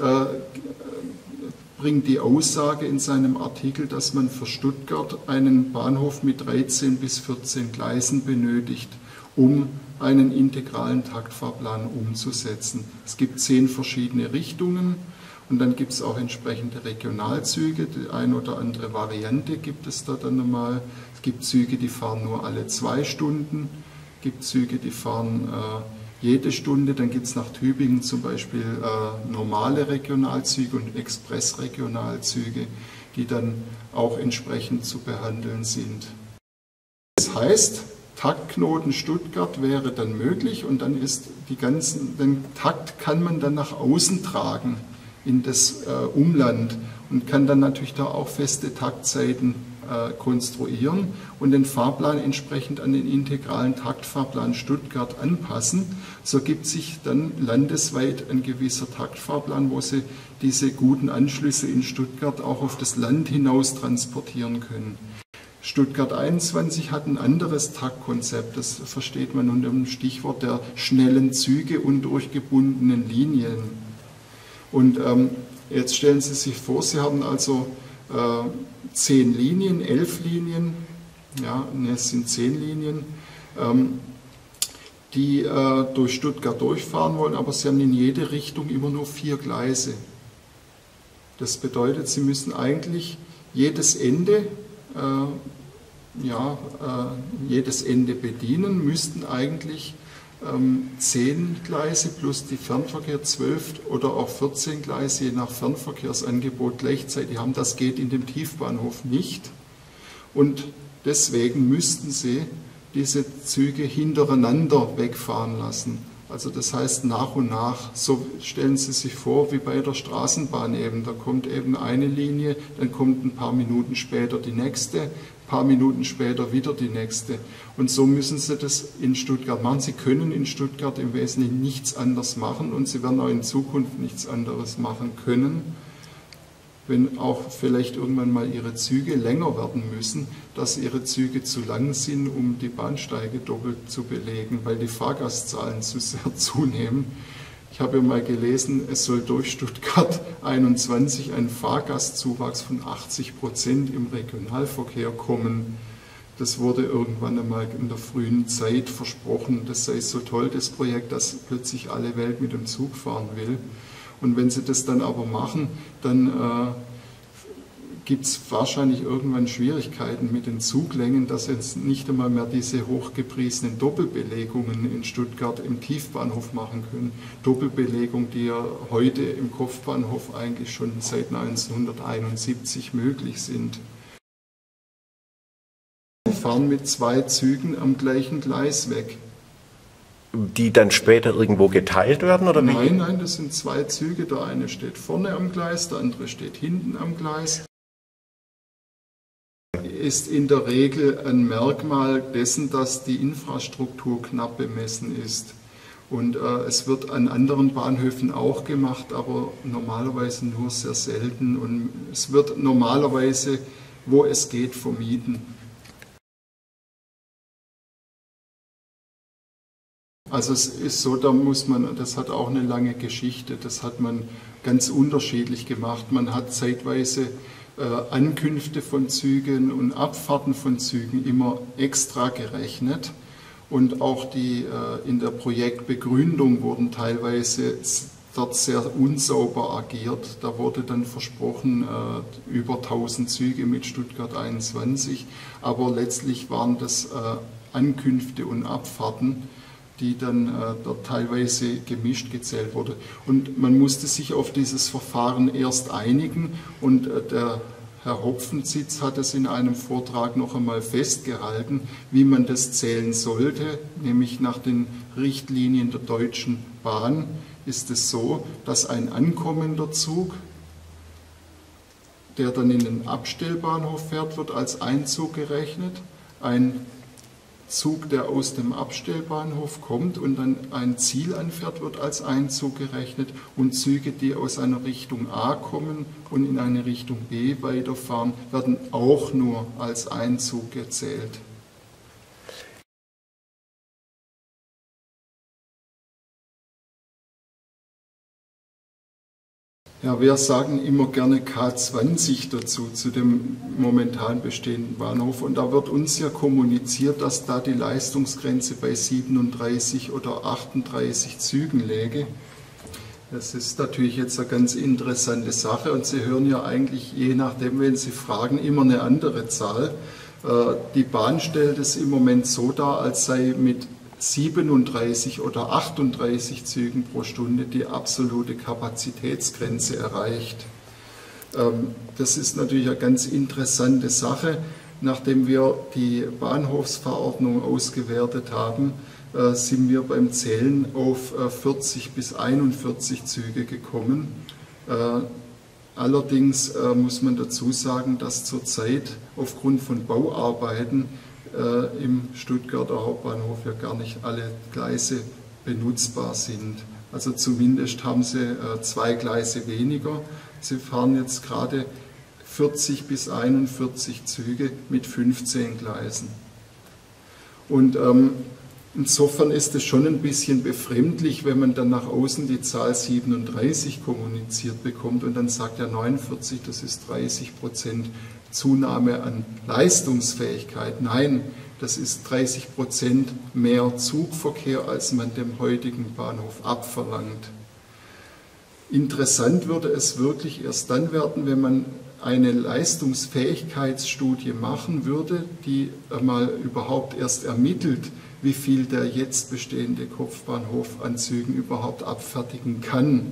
[SPEAKER 1] bringt die Aussage in seinem Artikel, dass man für Stuttgart einen Bahnhof mit 13 bis 14 Gleisen benötigt, um einen integralen Taktfahrplan umzusetzen. Es gibt 10 verschiedene Richtungen. Und dann gibt es auch entsprechende Regionalzüge, die eine oder andere Variante gibt es da dann nochmal. Es gibt Züge, die fahren nur alle 2 Stunden, es gibt Züge, die fahren jede Stunde. Dann gibt es nach Tübingen zum Beispiel normale Regionalzüge und Expressregionalzüge, die dann auch entsprechend zu behandeln sind. Das heißt, Taktknoten Stuttgart wäre dann möglich und dann ist den Takt kann man dann nach außen tragen in das Umland und kann dann natürlich da auch feste Taktzeiten konstruieren und den Fahrplan entsprechend an den integralen Taktfahrplan Stuttgart anpassen. So gibt sich dann landesweit ein gewisser Taktfahrplan, wo Sie diese guten Anschlüsse in Stuttgart auch auf das Land hinaus transportieren können. Stuttgart 21 hat ein anderes Taktkonzept, das versteht man unter dem Stichwort der schnellen Züge und durchgebundenen Linien. Und jetzt stellen Sie sich vor, Sie haben also 10 Linien, 11 Linien, ja, es sind 10 Linien, die durch Stuttgart durchfahren wollen, aber Sie haben in jede Richtung immer nur 4 Gleise. Das bedeutet, Sie müssen eigentlich jedes Ende bedienen, müssten eigentlich 10 Gleise plus die Fernverkehr 12 oder auch 14 Gleise, je nach Fernverkehrsangebot gleichzeitig haben. Das geht in dem Tiefbahnhof nicht. Und deswegen müssten Sie diese Züge hintereinander wegfahren lassen. Also das heißt nach und nach. So stellen Sie sich vor, wie bei der Straßenbahn eben. Da kommt eben eine Linie, dann kommt ein paar Minuten später die nächste, ein paar Minuten später wieder die nächste. Und so müssen Sie das in Stuttgart machen. Sie können in Stuttgart im Wesentlichen nichts anderes machen und Sie werden auch in Zukunft nichts anderes machen können, wenn auch vielleicht irgendwann mal Ihre Züge länger werden müssen, dass Ihre Züge zu lang sind, um die Bahnsteige doppelt zu belegen, weil die Fahrgastzahlen zu sehr zunehmen. Ich habe ja mal gelesen, es soll durch Stuttgart 21 ein Fahrgastzuwachs von 80% im Regionalverkehr kommen. Das wurde irgendwann einmal in der frühen Zeit versprochen. Das sei so toll, das Projekt, dass plötzlich alle Welt mit dem Zug fahren will. Und wenn Sie das dann aber machen, dann gibt es wahrscheinlich irgendwann Schwierigkeiten mit den Zuglängen, dass jetzt nicht einmal mehr diese hochgepriesenen Doppelbelegungen in Stuttgart im Tiefbahnhof machen können. Doppelbelegung, die ja heute im Kopfbahnhof eigentlich schon seit 1971 möglich sind. Wir fahren mit 2 Zügen am gleichen Gleis weg.
[SPEAKER 2] Die dann später irgendwo geteilt werden? Oder
[SPEAKER 1] nein, nein, das sind 2 Züge. Der eine steht vorne am Gleis, der andere steht hinten am Gleis. Ist in der Regel ein Merkmal dessen, dass die Infrastruktur knapp bemessen ist. Und es wird an anderen Bahnhöfen auch gemacht, aber normalerweise nur sehr selten. Und es wird normalerweise, wo es geht, vermieden. Also es ist so, das hat auch eine lange Geschichte, das hat man ganz unterschiedlich gemacht. Man hat zeitweise Ankünfte von Zügen und Abfahrten von Zügen immer extra gerechnet und auch in der Projektbegründung wurden teilweise dort sehr unsauber agiert. Da wurde dann versprochen über 1000 Züge mit Stuttgart 21, aber letztlich waren das Ankünfte und Abfahrten. die dann dort teilweise gemischt gezählt wurde. Und man musste sich auf dieses Verfahren erst einigen und der Herr Hopfensitz hat es in einem Vortrag noch einmal festgehalten, wie man das zählen sollte, nämlich nach den Richtlinien der Deutschen Bahn ist es so, dass ein ankommender Zug, der dann in den Abstellbahnhof fährt, wird als Einzug gerechnet. Ein Zug, der aus dem Abstellbahnhof kommt und dann ein Ziel anfährt, wird als Einzug gerechnet. Und Züge, die aus einer Richtung A kommen und in eine Richtung B weiterfahren, werden auch nur als Einzug gezählt. Ja, wir sagen immer gerne K20 dazu, zu dem momentan bestehenden Bahnhof. Und da wird uns ja kommuniziert, dass da die Leistungsgrenze bei 37 oder 38 Zügen läge. Das ist natürlich jetzt eine ganz interessante Sache und Sie hören ja eigentlich, je nachdem, wenn Sie fragen, immer eine andere Zahl. Die Bahn stellt es im Moment so dar, als sei mit 37 oder 38 Zügen pro Stunde die absolute Kapazitätsgrenze erreicht. Das ist natürlich eine ganz interessante Sache. Nachdem wir die Bahnhofsverordnung ausgewertet haben, sind wir beim Zählen auf 40 bis 41 Züge gekommen. Allerdings muss man dazu sagen, dass zurzeit aufgrund von Bauarbeiten im Stuttgarter Hauptbahnhof ja gar nicht alle Gleise benutzbar sind. Also zumindest haben sie 2 Gleise weniger. Sie fahren jetzt gerade 40 bis 41 Züge mit 15 Gleisen. Und insofern ist es schon ein bisschen befremdlich, wenn man dann nach außen die Zahl 37 kommuniziert bekommt und dann sagt ja 49, das ist 30% Zunahme an Leistungsfähigkeit. Nein, das ist 30% mehr Zugverkehr, als man dem heutigen Bahnhof abverlangt. Interessant würde es wirklich erst dann werden, wenn man eine Leistungsfähigkeitsstudie machen würde, die mal überhaupt erst ermittelt, wie viel der jetzt bestehende Kopfbahnhof an Zügen überhaupt abfertigen kann.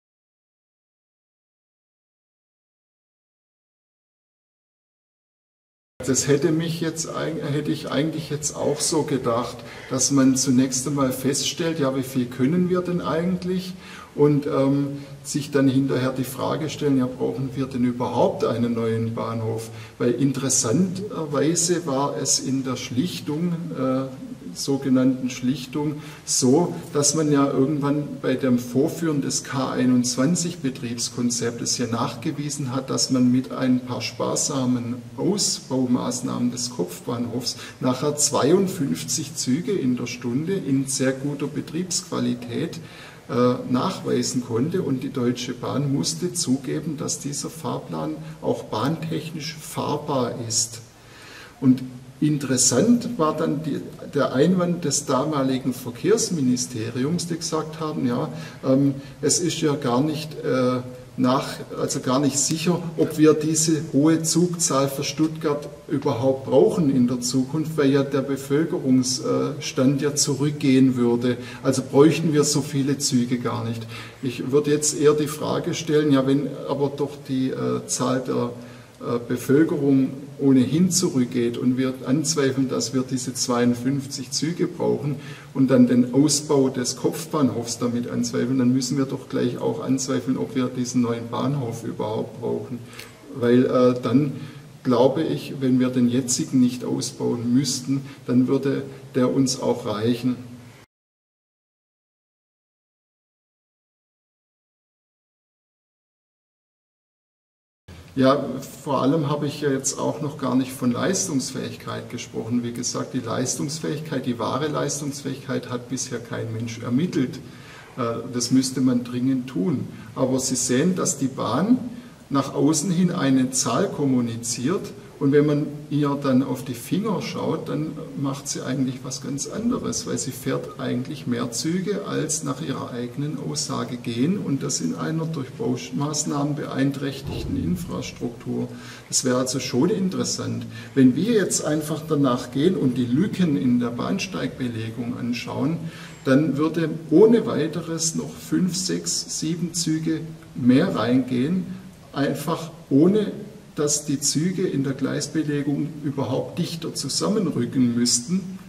[SPEAKER 1] Das hätte ich eigentlich jetzt auch so gedacht, dass man zunächst einmal feststellt, ja, wie viel können wir denn eigentlich? Und sich dann hinterher die Frage stellen, ja, brauchen wir denn überhaupt einen neuen Bahnhof? Weil interessanterweise war es in der Schlichtung, sogenannten Schlichtung, so, dass man ja irgendwann bei dem Vorführen des K21-Betriebskonzeptes ja nachgewiesen hat, dass man mit ein paar sparsamen Ausbaumaßnahmen des Kopfbahnhofs nachher 52 Züge in der Stunde in sehr guter Betriebsqualität nachweisen konnte, und die Deutsche Bahn musste zugeben, dass dieser Fahrplan auch bahntechnisch fahrbar ist. Und interessant war dann der Einwand des damaligen Verkehrsministeriums, die gesagt haben, ja, es ist ja gar nicht gar nicht sicher, ob wir diese hohe Zugzahl für Stuttgart überhaupt brauchen in der Zukunft, weil ja der Bevölkerungsstand ja zurückgehen würde. Also bräuchten wir so viele Züge gar nicht. Ich würde jetzt eher die Frage stellen, ja, wenn aber doch die Zahl der Bevölkerung ohnehin zurückgeht und wir anzweifeln, dass wir diese 52 Züge brauchen und dann den Ausbau des Kopfbahnhofs damit anzweifeln, dann müssen wir doch gleich auch anzweifeln, ob wir diesen neuen Bahnhof überhaupt brauchen. Weil dann glaube ich, wenn wir den jetzigen nicht ausbauen müssten, dann würde der uns auch reichen. Ja, vor allem habe ich ja jetzt auch noch gar nicht von Leistungsfähigkeit gesprochen. Wie gesagt, die Leistungsfähigkeit, die wahre Leistungsfähigkeit hat bisher kein Mensch ermittelt. Das müsste man dringend tun. Aber Sie sehen, dass die Bahn nach außen hin eine Zahl kommuniziert Und wenn man ihr dann auf die Finger schaut, dann macht sie eigentlich was ganz anderes, weil sie fährt eigentlich mehr Züge, als nach ihrer eigenen Aussage gehen, und das in einer durch Baumaßnahmen beeinträchtigten Infrastruktur. Das wäre also schon interessant. Wenn wir jetzt einfach danach gehen und die Lücken in der Bahnsteigbelegung anschauen, dann würde ohne weiteres noch 5, 6, 7 Züge mehr reingehen, einfach ohne dass die Züge in der Gleisbelegung überhaupt dichter zusammenrücken müssten.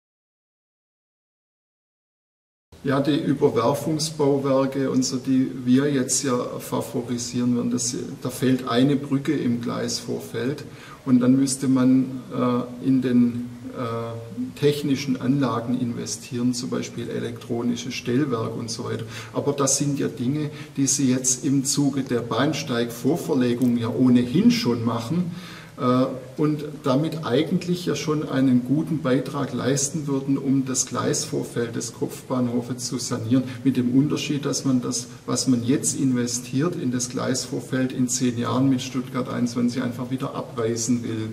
[SPEAKER 1] Ja, die Überwerfungsbauwerke und so, die wir jetzt ja favorisieren würden, da fehlt eine Brücke im Gleisvorfeld und dann müsste man in den technischen Anlagen investieren, zum Beispiel elektronisches Stellwerk und so weiter. Aber das sind ja Dinge, die Sie jetzt im Zuge der Bahnsteigvorverlegung ja ohnehin schon machen und damit eigentlich ja schon einen guten Beitrag leisten würden, um das Gleisvorfeld des Kopfbahnhofes zu sanieren, mit dem Unterschied, dass man das, was man jetzt investiert in das Gleisvorfeld, in 10 Jahren mit Stuttgart 21 einfach wieder abreißen will.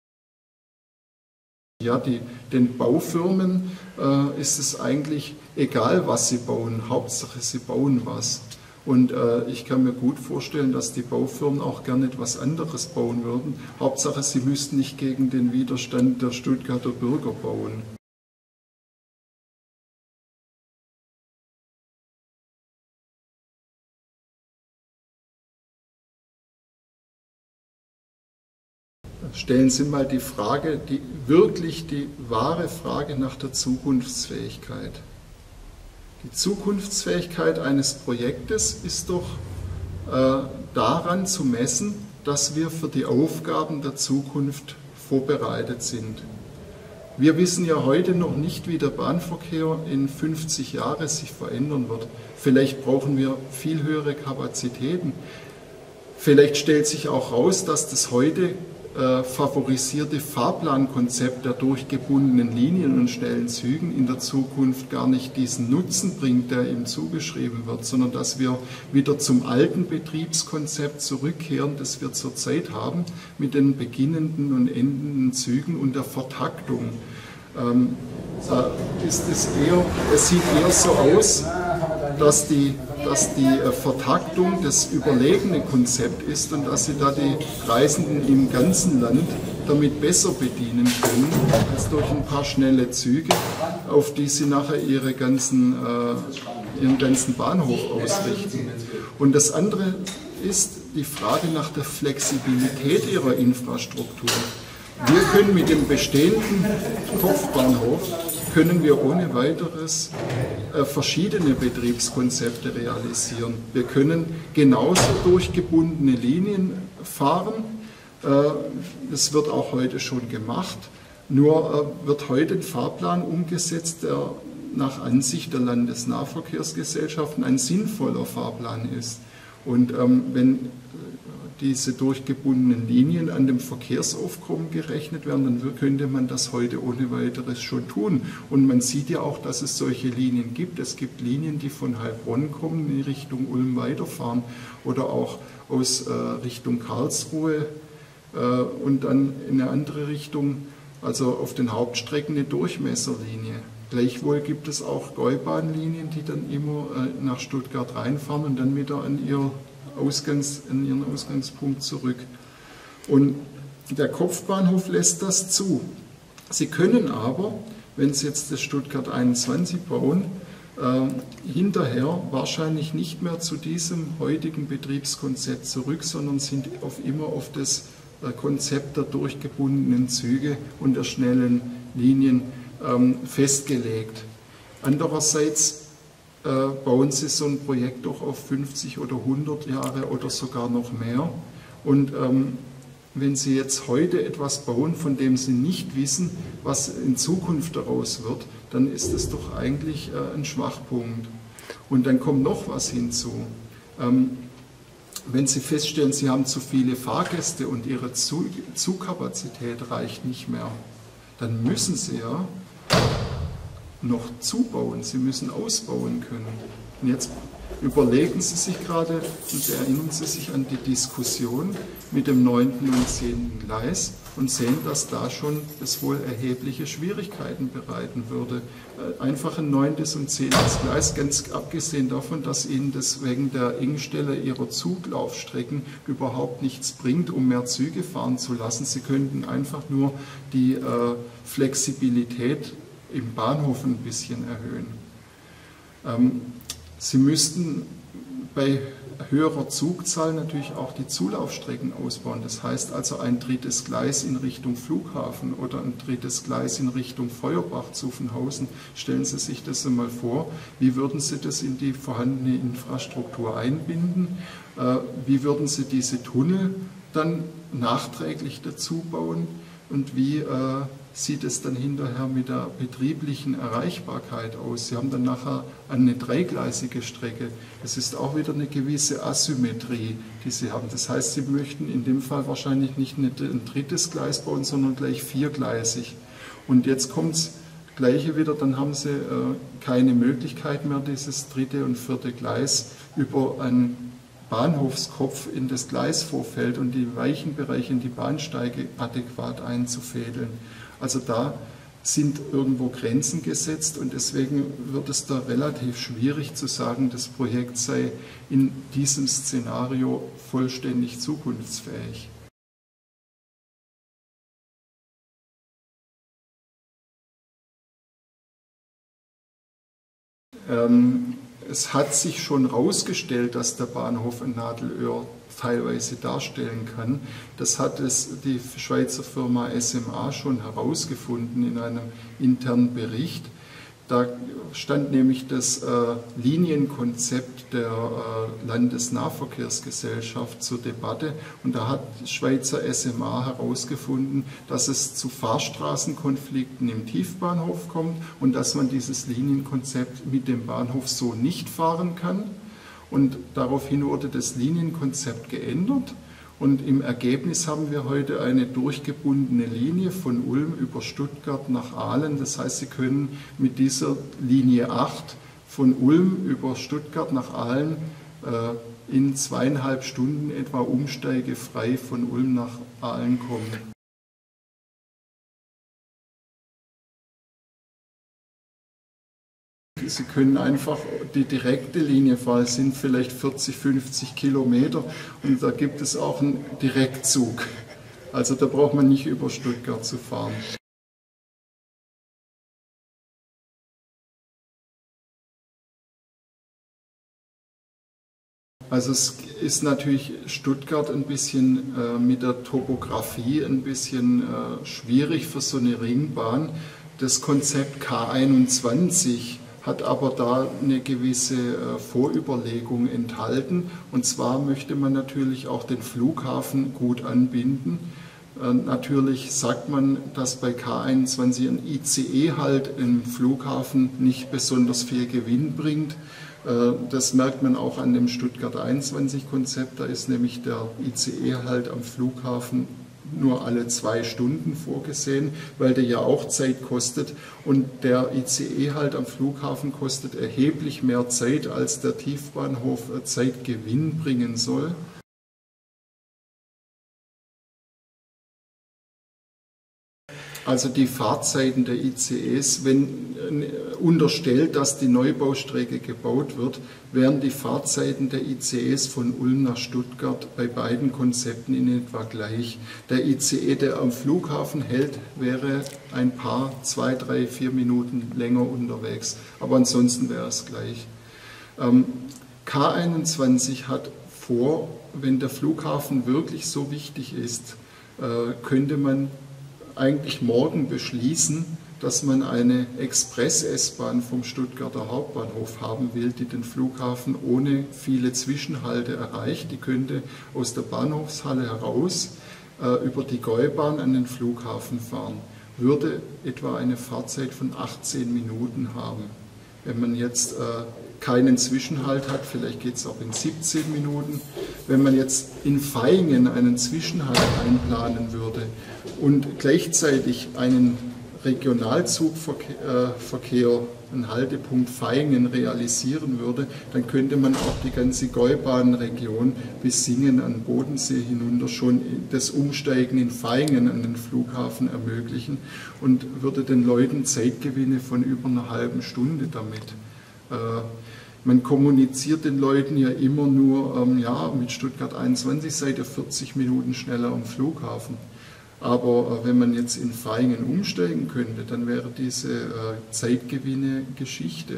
[SPEAKER 1] Ja, den Baufirmen ist es eigentlich egal, was sie bauen. Hauptsache, sie bauen was. Und ich kann mir gut vorstellen, dass die Baufirmen auch gerne etwas anderes bauen würden. Hauptsache, sie müssten nicht gegen den Widerstand der Stuttgarter Bürger bauen. Stellen Sie mal die Frage, wirklich die wahre Frage nach der Zukunftsfähigkeit. Die Zukunftsfähigkeit eines Projektes ist doch daran zu messen, dass wir für die Aufgaben der Zukunft vorbereitet sind. Wir wissen ja heute noch nicht, wie der Bahnverkehr in 50 Jahren sich verändern wird. Vielleicht brauchen wir viel höhere Kapazitäten. Vielleicht stellt sich auch raus, dass das heute favorisierte Fahrplankonzept der durchgebundenen Linien und schnellen Zügen in der Zukunft gar nicht diesen Nutzen bringt, der ihm zugeschrieben wird, sondern dass wir wieder zum alten Betriebskonzept zurückkehren, das wir zurzeit haben, mit den beginnenden und endenden Zügen und der Vertaktung. Es sieht eher so aus, dass die Vertaktung das überlegene Konzept ist und dass sie da die Reisenden im ganzen Land damit besser bedienen können, als durch ein paar schnelle Züge, auf die sie nachher ihren ganzen Bahnhof ausrichten. Und das andere ist die Frage nach der Flexibilität ihrer Infrastruktur. Wir können mit dem bestehenden Kopfbahnhof ohne weiteres verschiedene Betriebskonzepte realisieren. Wir können genauso durchgebundene Linien fahren. Das wird auch heute schon gemacht. Nur wird heute ein Fahrplan umgesetzt, der nach Ansicht der Landesnahverkehrsgesellschaften ein sinnvoller Fahrplan ist. Und wenn diese durchgebundenen Linien an dem Verkehrsaufkommen gerechnet werden, dann könnte man das heute ohne weiteres schon tun. Und man sieht ja auch, dass es solche Linien gibt. Es gibt Linien, die von Heilbronn kommen, in Richtung Ulm weiterfahren oder auch aus Richtung Karlsruhe und dann in eine andere Richtung, also auf den Hauptstrecken eine Durchmesserlinie. Gleichwohl gibt es auch Gäubahnlinien, die dann immer nach Stuttgart reinfahren und dann wieder an ihren Ausgangspunkt zurück. Und der Kopfbahnhof lässt das zu. Sie können aber, wenn Sie jetzt das Stuttgart 21 bauen, hinterher wahrscheinlich nicht mehr zu diesem heutigen Betriebskonzept zurück, sondern sind immer auf das Konzept der durchgebundenen Züge und der schnellen Linien festgelegt. Andererseits bauen Sie so ein Projekt doch auf 50 oder 100 Jahre oder sogar noch mehr. Und wenn Sie jetzt heute etwas bauen, von dem Sie nicht wissen, was in Zukunft daraus wird, dann ist das doch eigentlich ein Schwachpunkt. Und dann kommt noch was hinzu. Wenn Sie feststellen, Sie haben zu viele Fahrgäste und Ihre Zugkapazität reicht nicht mehr, dann müssen Sie ja noch zubauen, Sie müssen ausbauen können. Und jetzt überlegen Sie sich gerade und erinnern Sie sich an die Diskussion mit dem 9. und 10. Gleis und sehen, dass da schon das wohl erhebliche Schwierigkeiten bereiten würde. Einfach ein 9. und 10. Gleis, ganz abgesehen davon, dass Ihnen das wegen der Engstelle Ihrer Zuglaufstrecken überhaupt nichts bringt, um mehr Züge fahren zu lassen. Sie könnten einfach nur die Flexibilität im Bahnhof ein bisschen erhöhen. Sie müssten bei höherer Zugzahl natürlich auch die Zulaufstrecken ausbauen. Das heißt also ein 3. Gleis in Richtung Flughafen oder ein 3. Gleis in Richtung Feuerbach-Zuffenhausen. Stellen Sie sich das einmal vor. Wie würden Sie das in die vorhandene Infrastruktur einbinden? Wie würden Sie diese Tunnel dann nachträglich dazu bauen? Und wie sieht es dann hinterher mit der betrieblichen Erreichbarkeit aus? Sie haben dann nachher eine dreigleisige Strecke. Das ist auch wieder eine gewisse Asymmetrie, die Sie haben. Das heißt, Sie möchten in dem Fall wahrscheinlich nicht ein 3. Gleis bauen, sondern gleich 4-gleisig. Und jetzt kommt das Gleiche wieder, dann haben Sie keine Möglichkeit mehr, dieses 3. und 4. Gleis über einen Bahnhofskopf in das Gleisvorfeld und die weichen Bereiche in die Bahnsteige adäquat einzufädeln. Also da sind irgendwo Grenzen gesetzt und deswegen wird es da relativ schwierig zu sagen, das Projekt sei in diesem Szenario vollständig zukunftsfähig. Es hat sich schon herausgestellt, dass der Bahnhof ein Nadelöhr teilweise darstellen kann. Das hat die Schweizer Firma SMA schon herausgefunden in einem internen Bericht. Da stand nämlich das Linienkonzept der Landesnahverkehrsgesellschaft zur Debatte und da hat die Schweizer SMA herausgefunden, dass es zu Fahrstraßenkonflikten im Tiefbahnhof kommt und dass man dieses Linienkonzept mit dem Bahnhof so nicht fahren kann. Und daraufhin wurde das Linienkonzept geändert. Und im Ergebnis haben wir heute eine durchgebundene Linie von Ulm über Stuttgart nach Ahlen. Das heißt, Sie können mit dieser Linie 8 von Ulm über Stuttgart nach Ahlen in 2,5 Stunden etwa umsteigefrei von Ulm nach Ahlen kommen. Sie können einfach die direkte Linie fahren, es sind vielleicht 40, 50 Kilometer und da gibt es auch einen Direktzug. Also da braucht man nicht über Stuttgart zu fahren. Also es ist natürlich Stuttgart ein bisschen mit der Topografie ein bisschen schwierig für so eine Ringbahn. Das Konzept K21 hat aber da eine gewisse Vorüberlegung enthalten. Und zwar möchte man natürlich auch den Flughafen gut anbinden. Natürlich sagt man, dass bei K21 ein ICE halt im Flughafen nicht besonders viel Gewinn bringt. Das merkt man auch an dem Stuttgart 21-Konzept. Da ist nämlich der ICE halt am Flughafen nur alle 2 Stunden vorgesehen, weil der ja auch Zeit kostet und der ICE halt am Flughafen kostet erheblich mehr Zeit, als der Tiefbahnhof Zeitgewinn bringen soll. Also die Fahrzeiten der ICEs, wenn unterstellt, dass die Neubaustrecke gebaut wird, wären die Fahrzeiten der ICEs von Ulm nach Stuttgart bei beiden Konzepten in etwa gleich. Der ICE, der am Flughafen hält, wäre ein paar, 2, 3, 4 Minuten länger unterwegs, aber ansonsten wäre es gleich. K21 hat vor, wenn der Flughafen wirklich so wichtig ist, könnte man eigentlich morgen beschließen, dass man eine Express-S-Bahn vom Stuttgarter Hauptbahnhof haben will, die den Flughafen ohne viele Zwischenhalte erreicht. Die könnte aus der Bahnhofshalle heraus über die Gäubahn an den Flughafen fahren, würde etwa eine Fahrzeit von 18 Minuten haben. Wenn man jetzt keinen Zwischenhalt hat, vielleicht geht es auch in 17 Minuten. Wenn man jetzt in Vaihingen einen Zwischenhalt einplanen würde und gleichzeitig einen Regionalzugverkehr einen Haltepunkt Vaihingen realisieren würde, dann könnte man auch die ganze Gäubahnregion bis Singen an Bodensee hinunter schon das Umsteigen in Vaihingen an den Flughafen ermöglichen und würde den Leuten Zeitgewinne von über einer halben Stunde damit. Man kommuniziert den Leuten ja immer nur, ja, mit Stuttgart 21 seid ihr 40 Minuten schneller am Flughafen. Aber wenn man jetzt in Vaihingen umsteigen könnte, dann wäre diese Zeitgewinne Geschichte.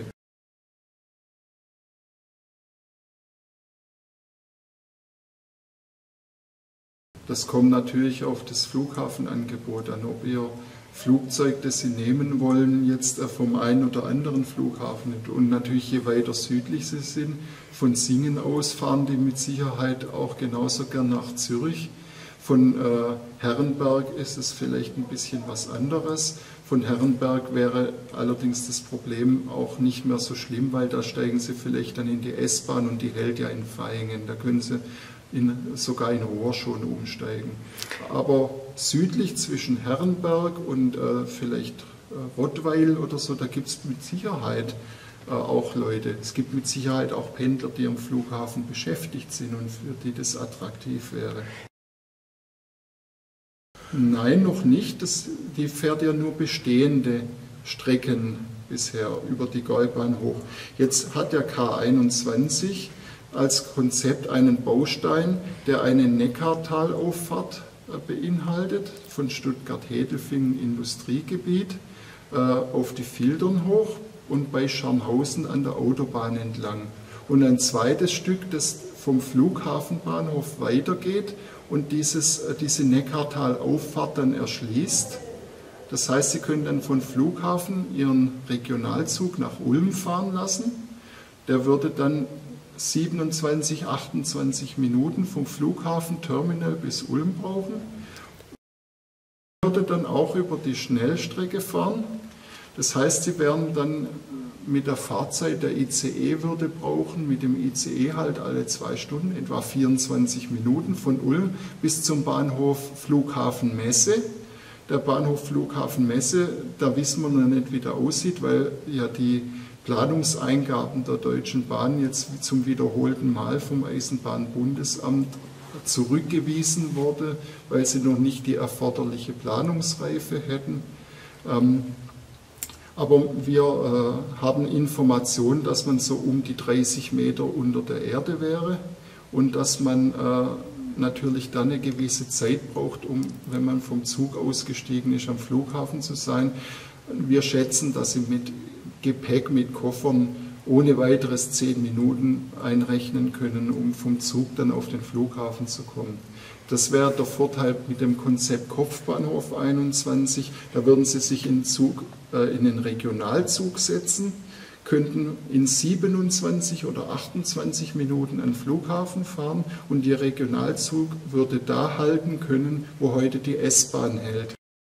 [SPEAKER 1] Das kommt natürlich auf das Flughafenangebot an, ob Ihr Flugzeug, das Sie nehmen wollen, jetzt vom einen oder anderen Flughafen. Und natürlich, je weiter südlich Sie sind, von Singen aus fahren die mit Sicherheit auch genauso gern nach Zürich. Von Herrenberg ist es vielleicht ein bisschen was anderes. Von Herrenberg wäre allerdings das Problem auch nicht mehr so schlimm, weil da steigen Sie vielleicht dann in die S-Bahn und die hält ja in Vaihingen. Da können Sie sogar in Rohr schon umsteigen. Aber südlich zwischen Herrenberg und vielleicht Rottweil oder so, da gibt es mit Sicherheit auch Leute. Es gibt mit Sicherheit auch Pendler, die am Flughafen beschäftigt sind und für die das attraktiv wäre. Nein, noch nicht. Die fährt ja nur bestehende Strecken bisher über die Gäubahn hoch. Jetzt hat der K21 als Konzept einen Baustein, der eine Neckartalauffahrt beinhaltet, von Stuttgart-Hedelfingen Industriegebiet auf die Fildern hoch und bei Scharnhausen an der Autobahn entlang. Und ein zweites Stück, das vom Flughafenbahnhof weitergeht und diese Neckartalauffahrt dann erschließt. Das heißt, Sie können dann von Flughafen Ihren Regionalzug nach Ulm fahren lassen. Der würde dann 27, 28 Minuten vom Flughafenterminal bis Ulm brauchen. Würde dann auch über die Schnellstrecke fahren. Das heißt, Sie wären dann mit der Fahrzeit, der ICE würde brauchen, mit dem ICE halt alle 2 Stunden, etwa 24 Minuten von Ulm bis zum Bahnhof Flughafen Messe. Der Bahnhof Flughafen Messe, da wissen wir noch nicht, wie der aussieht, weil ja die Planungseingaben der Deutschen Bahn jetzt zum wiederholten Mal vom Eisenbahnbundesamt zurückgewiesen wurde, weil sie noch nicht die erforderliche Planungsreife hätten. Aber wir haben Informationen, dass man so um die 30 Meter unter der Erde wäre und dass man natürlich dann eine gewisse Zeit braucht, wenn man vom Zug ausgestiegen ist, am Flughafen zu sein. Wir schätzen, dass Sie mit Gepäck, mit Koffern ohne weiteres 10 Minuten einrechnen können, um vom Zug dann auf den Flughafen zu kommen. Das wäre der Vorteil mit dem Konzept Kopfbahnhof 21. Da würden Sie sich in den Regionalzug setzen, könnten in 27 oder 28 Minuten an den Flughafen fahren und Ihr Regionalzug würde da halten können, wo heute die S-Bahn hält.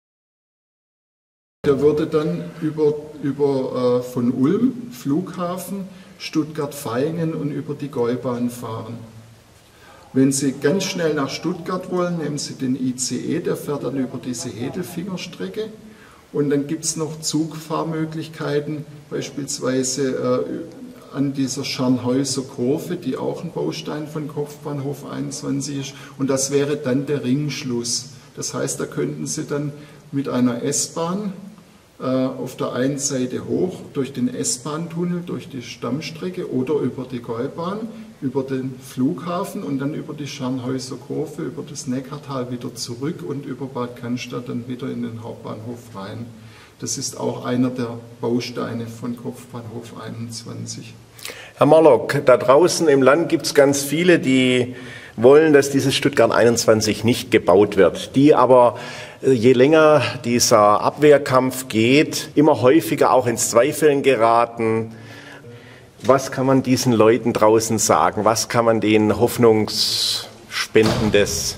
[SPEAKER 1] Der würde dann von Ulm, Flughafen, Stuttgart-Vaihingen und über die Gäubahn fahren. Wenn Sie ganz schnell nach Stuttgart wollen, nehmen Sie den ICE, der fährt dann über diese Hedelfinger-Strecke. Und dann gibt es noch Zugfahrmöglichkeiten, beispielsweise an dieser Scharnhäuser Kurve, die auch ein Baustein von Kopfbahnhof 21 ist. Und das wäre dann der Ringschluss. Das heißt, da könnten Sie dann mit einer S-Bahn auf der einen Seite hoch durch den S-Bahn-Tunnel, durch die Stammstrecke oder über die Gäubahn, über den Flughafen und dann über die Scharnhäuser Kurve, über das Neckartal wieder zurück und über Bad Cannstatt dann wieder in den Hauptbahnhof rein. Das ist auch einer der Bausteine von Kopfbahnhof 21.
[SPEAKER 2] Herr Marlock, da draußen im Land gibt es ganz viele, die wollen, dass dieses Stuttgart 21 nicht gebaut wird, die aber, je länger dieser Abwehrkampf geht, immer häufiger auch ins Zweifeln geraten. Was kann man diesen Leuten draußen sagen? Was kann man denen Hoffnungsspendendes?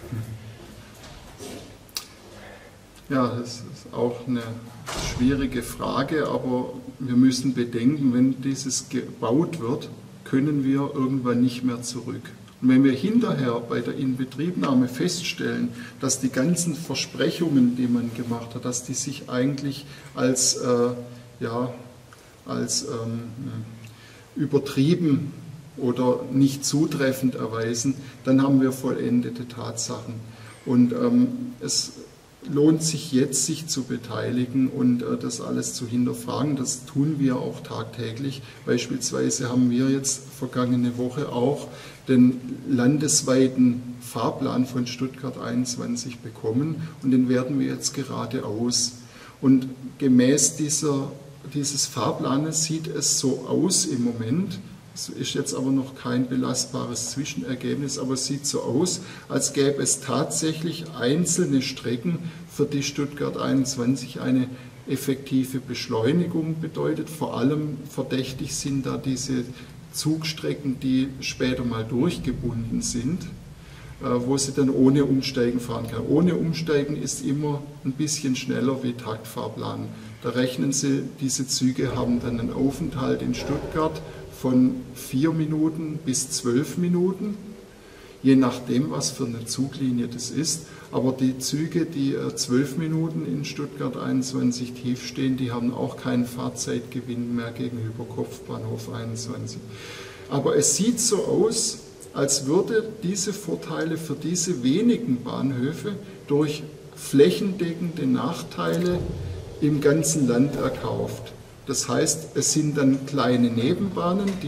[SPEAKER 1] Ja, das ist auch eine schwierige Frage, aber wir müssen bedenken, wenn dieses gebaut wird, können wir irgendwann nicht mehr zurück. Und wenn wir hinterher bei der Inbetriebnahme feststellen, dass die ganzen Versprechungen, die man gemacht hat, dass die sich eigentlich als übertrieben oder nicht zutreffend erweisen, dann haben wir vollendete Tatsachen. Und es lohnt sich jetzt, sich zu beteiligen und das alles zu hinterfragen. Das tun wir auch tagtäglich. Beispielsweise haben wir jetzt vergangene Woche auch den landesweiten Fahrplan von Stuttgart 21 bekommen und den werten wir jetzt gerade aus. Und gemäß dieses Fahrplanes sieht es so aus im Moment. Es ist jetzt aber noch kein belastbares Zwischenergebnis, aber es sieht so aus, als gäbe es tatsächlich einzelne Strecken, für die Stuttgart 21 eine effektive Beschleunigung bedeutet. Vor allem verdächtig sind da diese Zugstrecken, die später mal durchgebunden sind, wo sie dann ohne Umsteigen fahren kann. Ohne Umsteigen ist immer ein bisschen schneller wie Taktfahrplan. Da rechnen Sie, diese Züge haben dann einen Aufenthalt in Stuttgart von 4 Minuten bis 12 Minuten, je nachdem, was für eine Zuglinie das ist. Aber die Züge, die 12 Minuten in Stuttgart 21 tief stehen, die haben auch keinen Fahrzeitgewinn mehr gegenüber Kopfbahnhof 21. Aber es sieht so aus, als würde diese Vorteile für diese wenigen Bahnhöfe durch flächendeckende Nachteile im ganzen Land erkauft. Das heißt, es sind dann kleine Nebenbahnen, die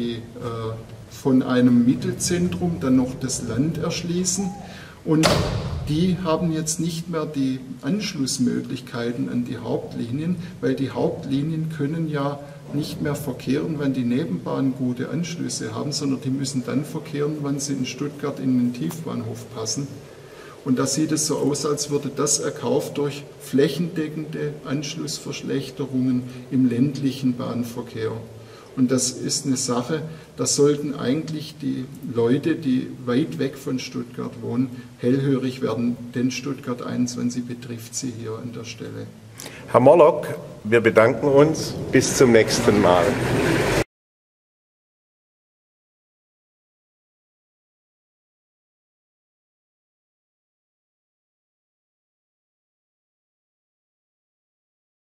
[SPEAKER 1] von einem Mittelzentrum dann noch das Land erschließen, und die haben jetzt nicht mehr die Anschlussmöglichkeiten an die Hauptlinien, weil die Hauptlinien können ja nicht mehr verkehren, wenn die Nebenbahnen gute Anschlüsse haben, sondern die müssen dann verkehren, wenn sie in Stuttgart in den Tiefbahnhof passen. Und da sieht es so aus, als würde das erkauft durch flächendeckende Anschlussverschlechterungen im ländlichen Bahnverkehr. Und das ist eine Sache, da sollten eigentlich die Leute, die weit weg von Stuttgart wohnen, hellhörig werden, denn Stuttgart 21 betrifft sie hier an der Stelle.
[SPEAKER 2] Herr Morlock, wir bedanken uns. Bis zum nächsten Mal.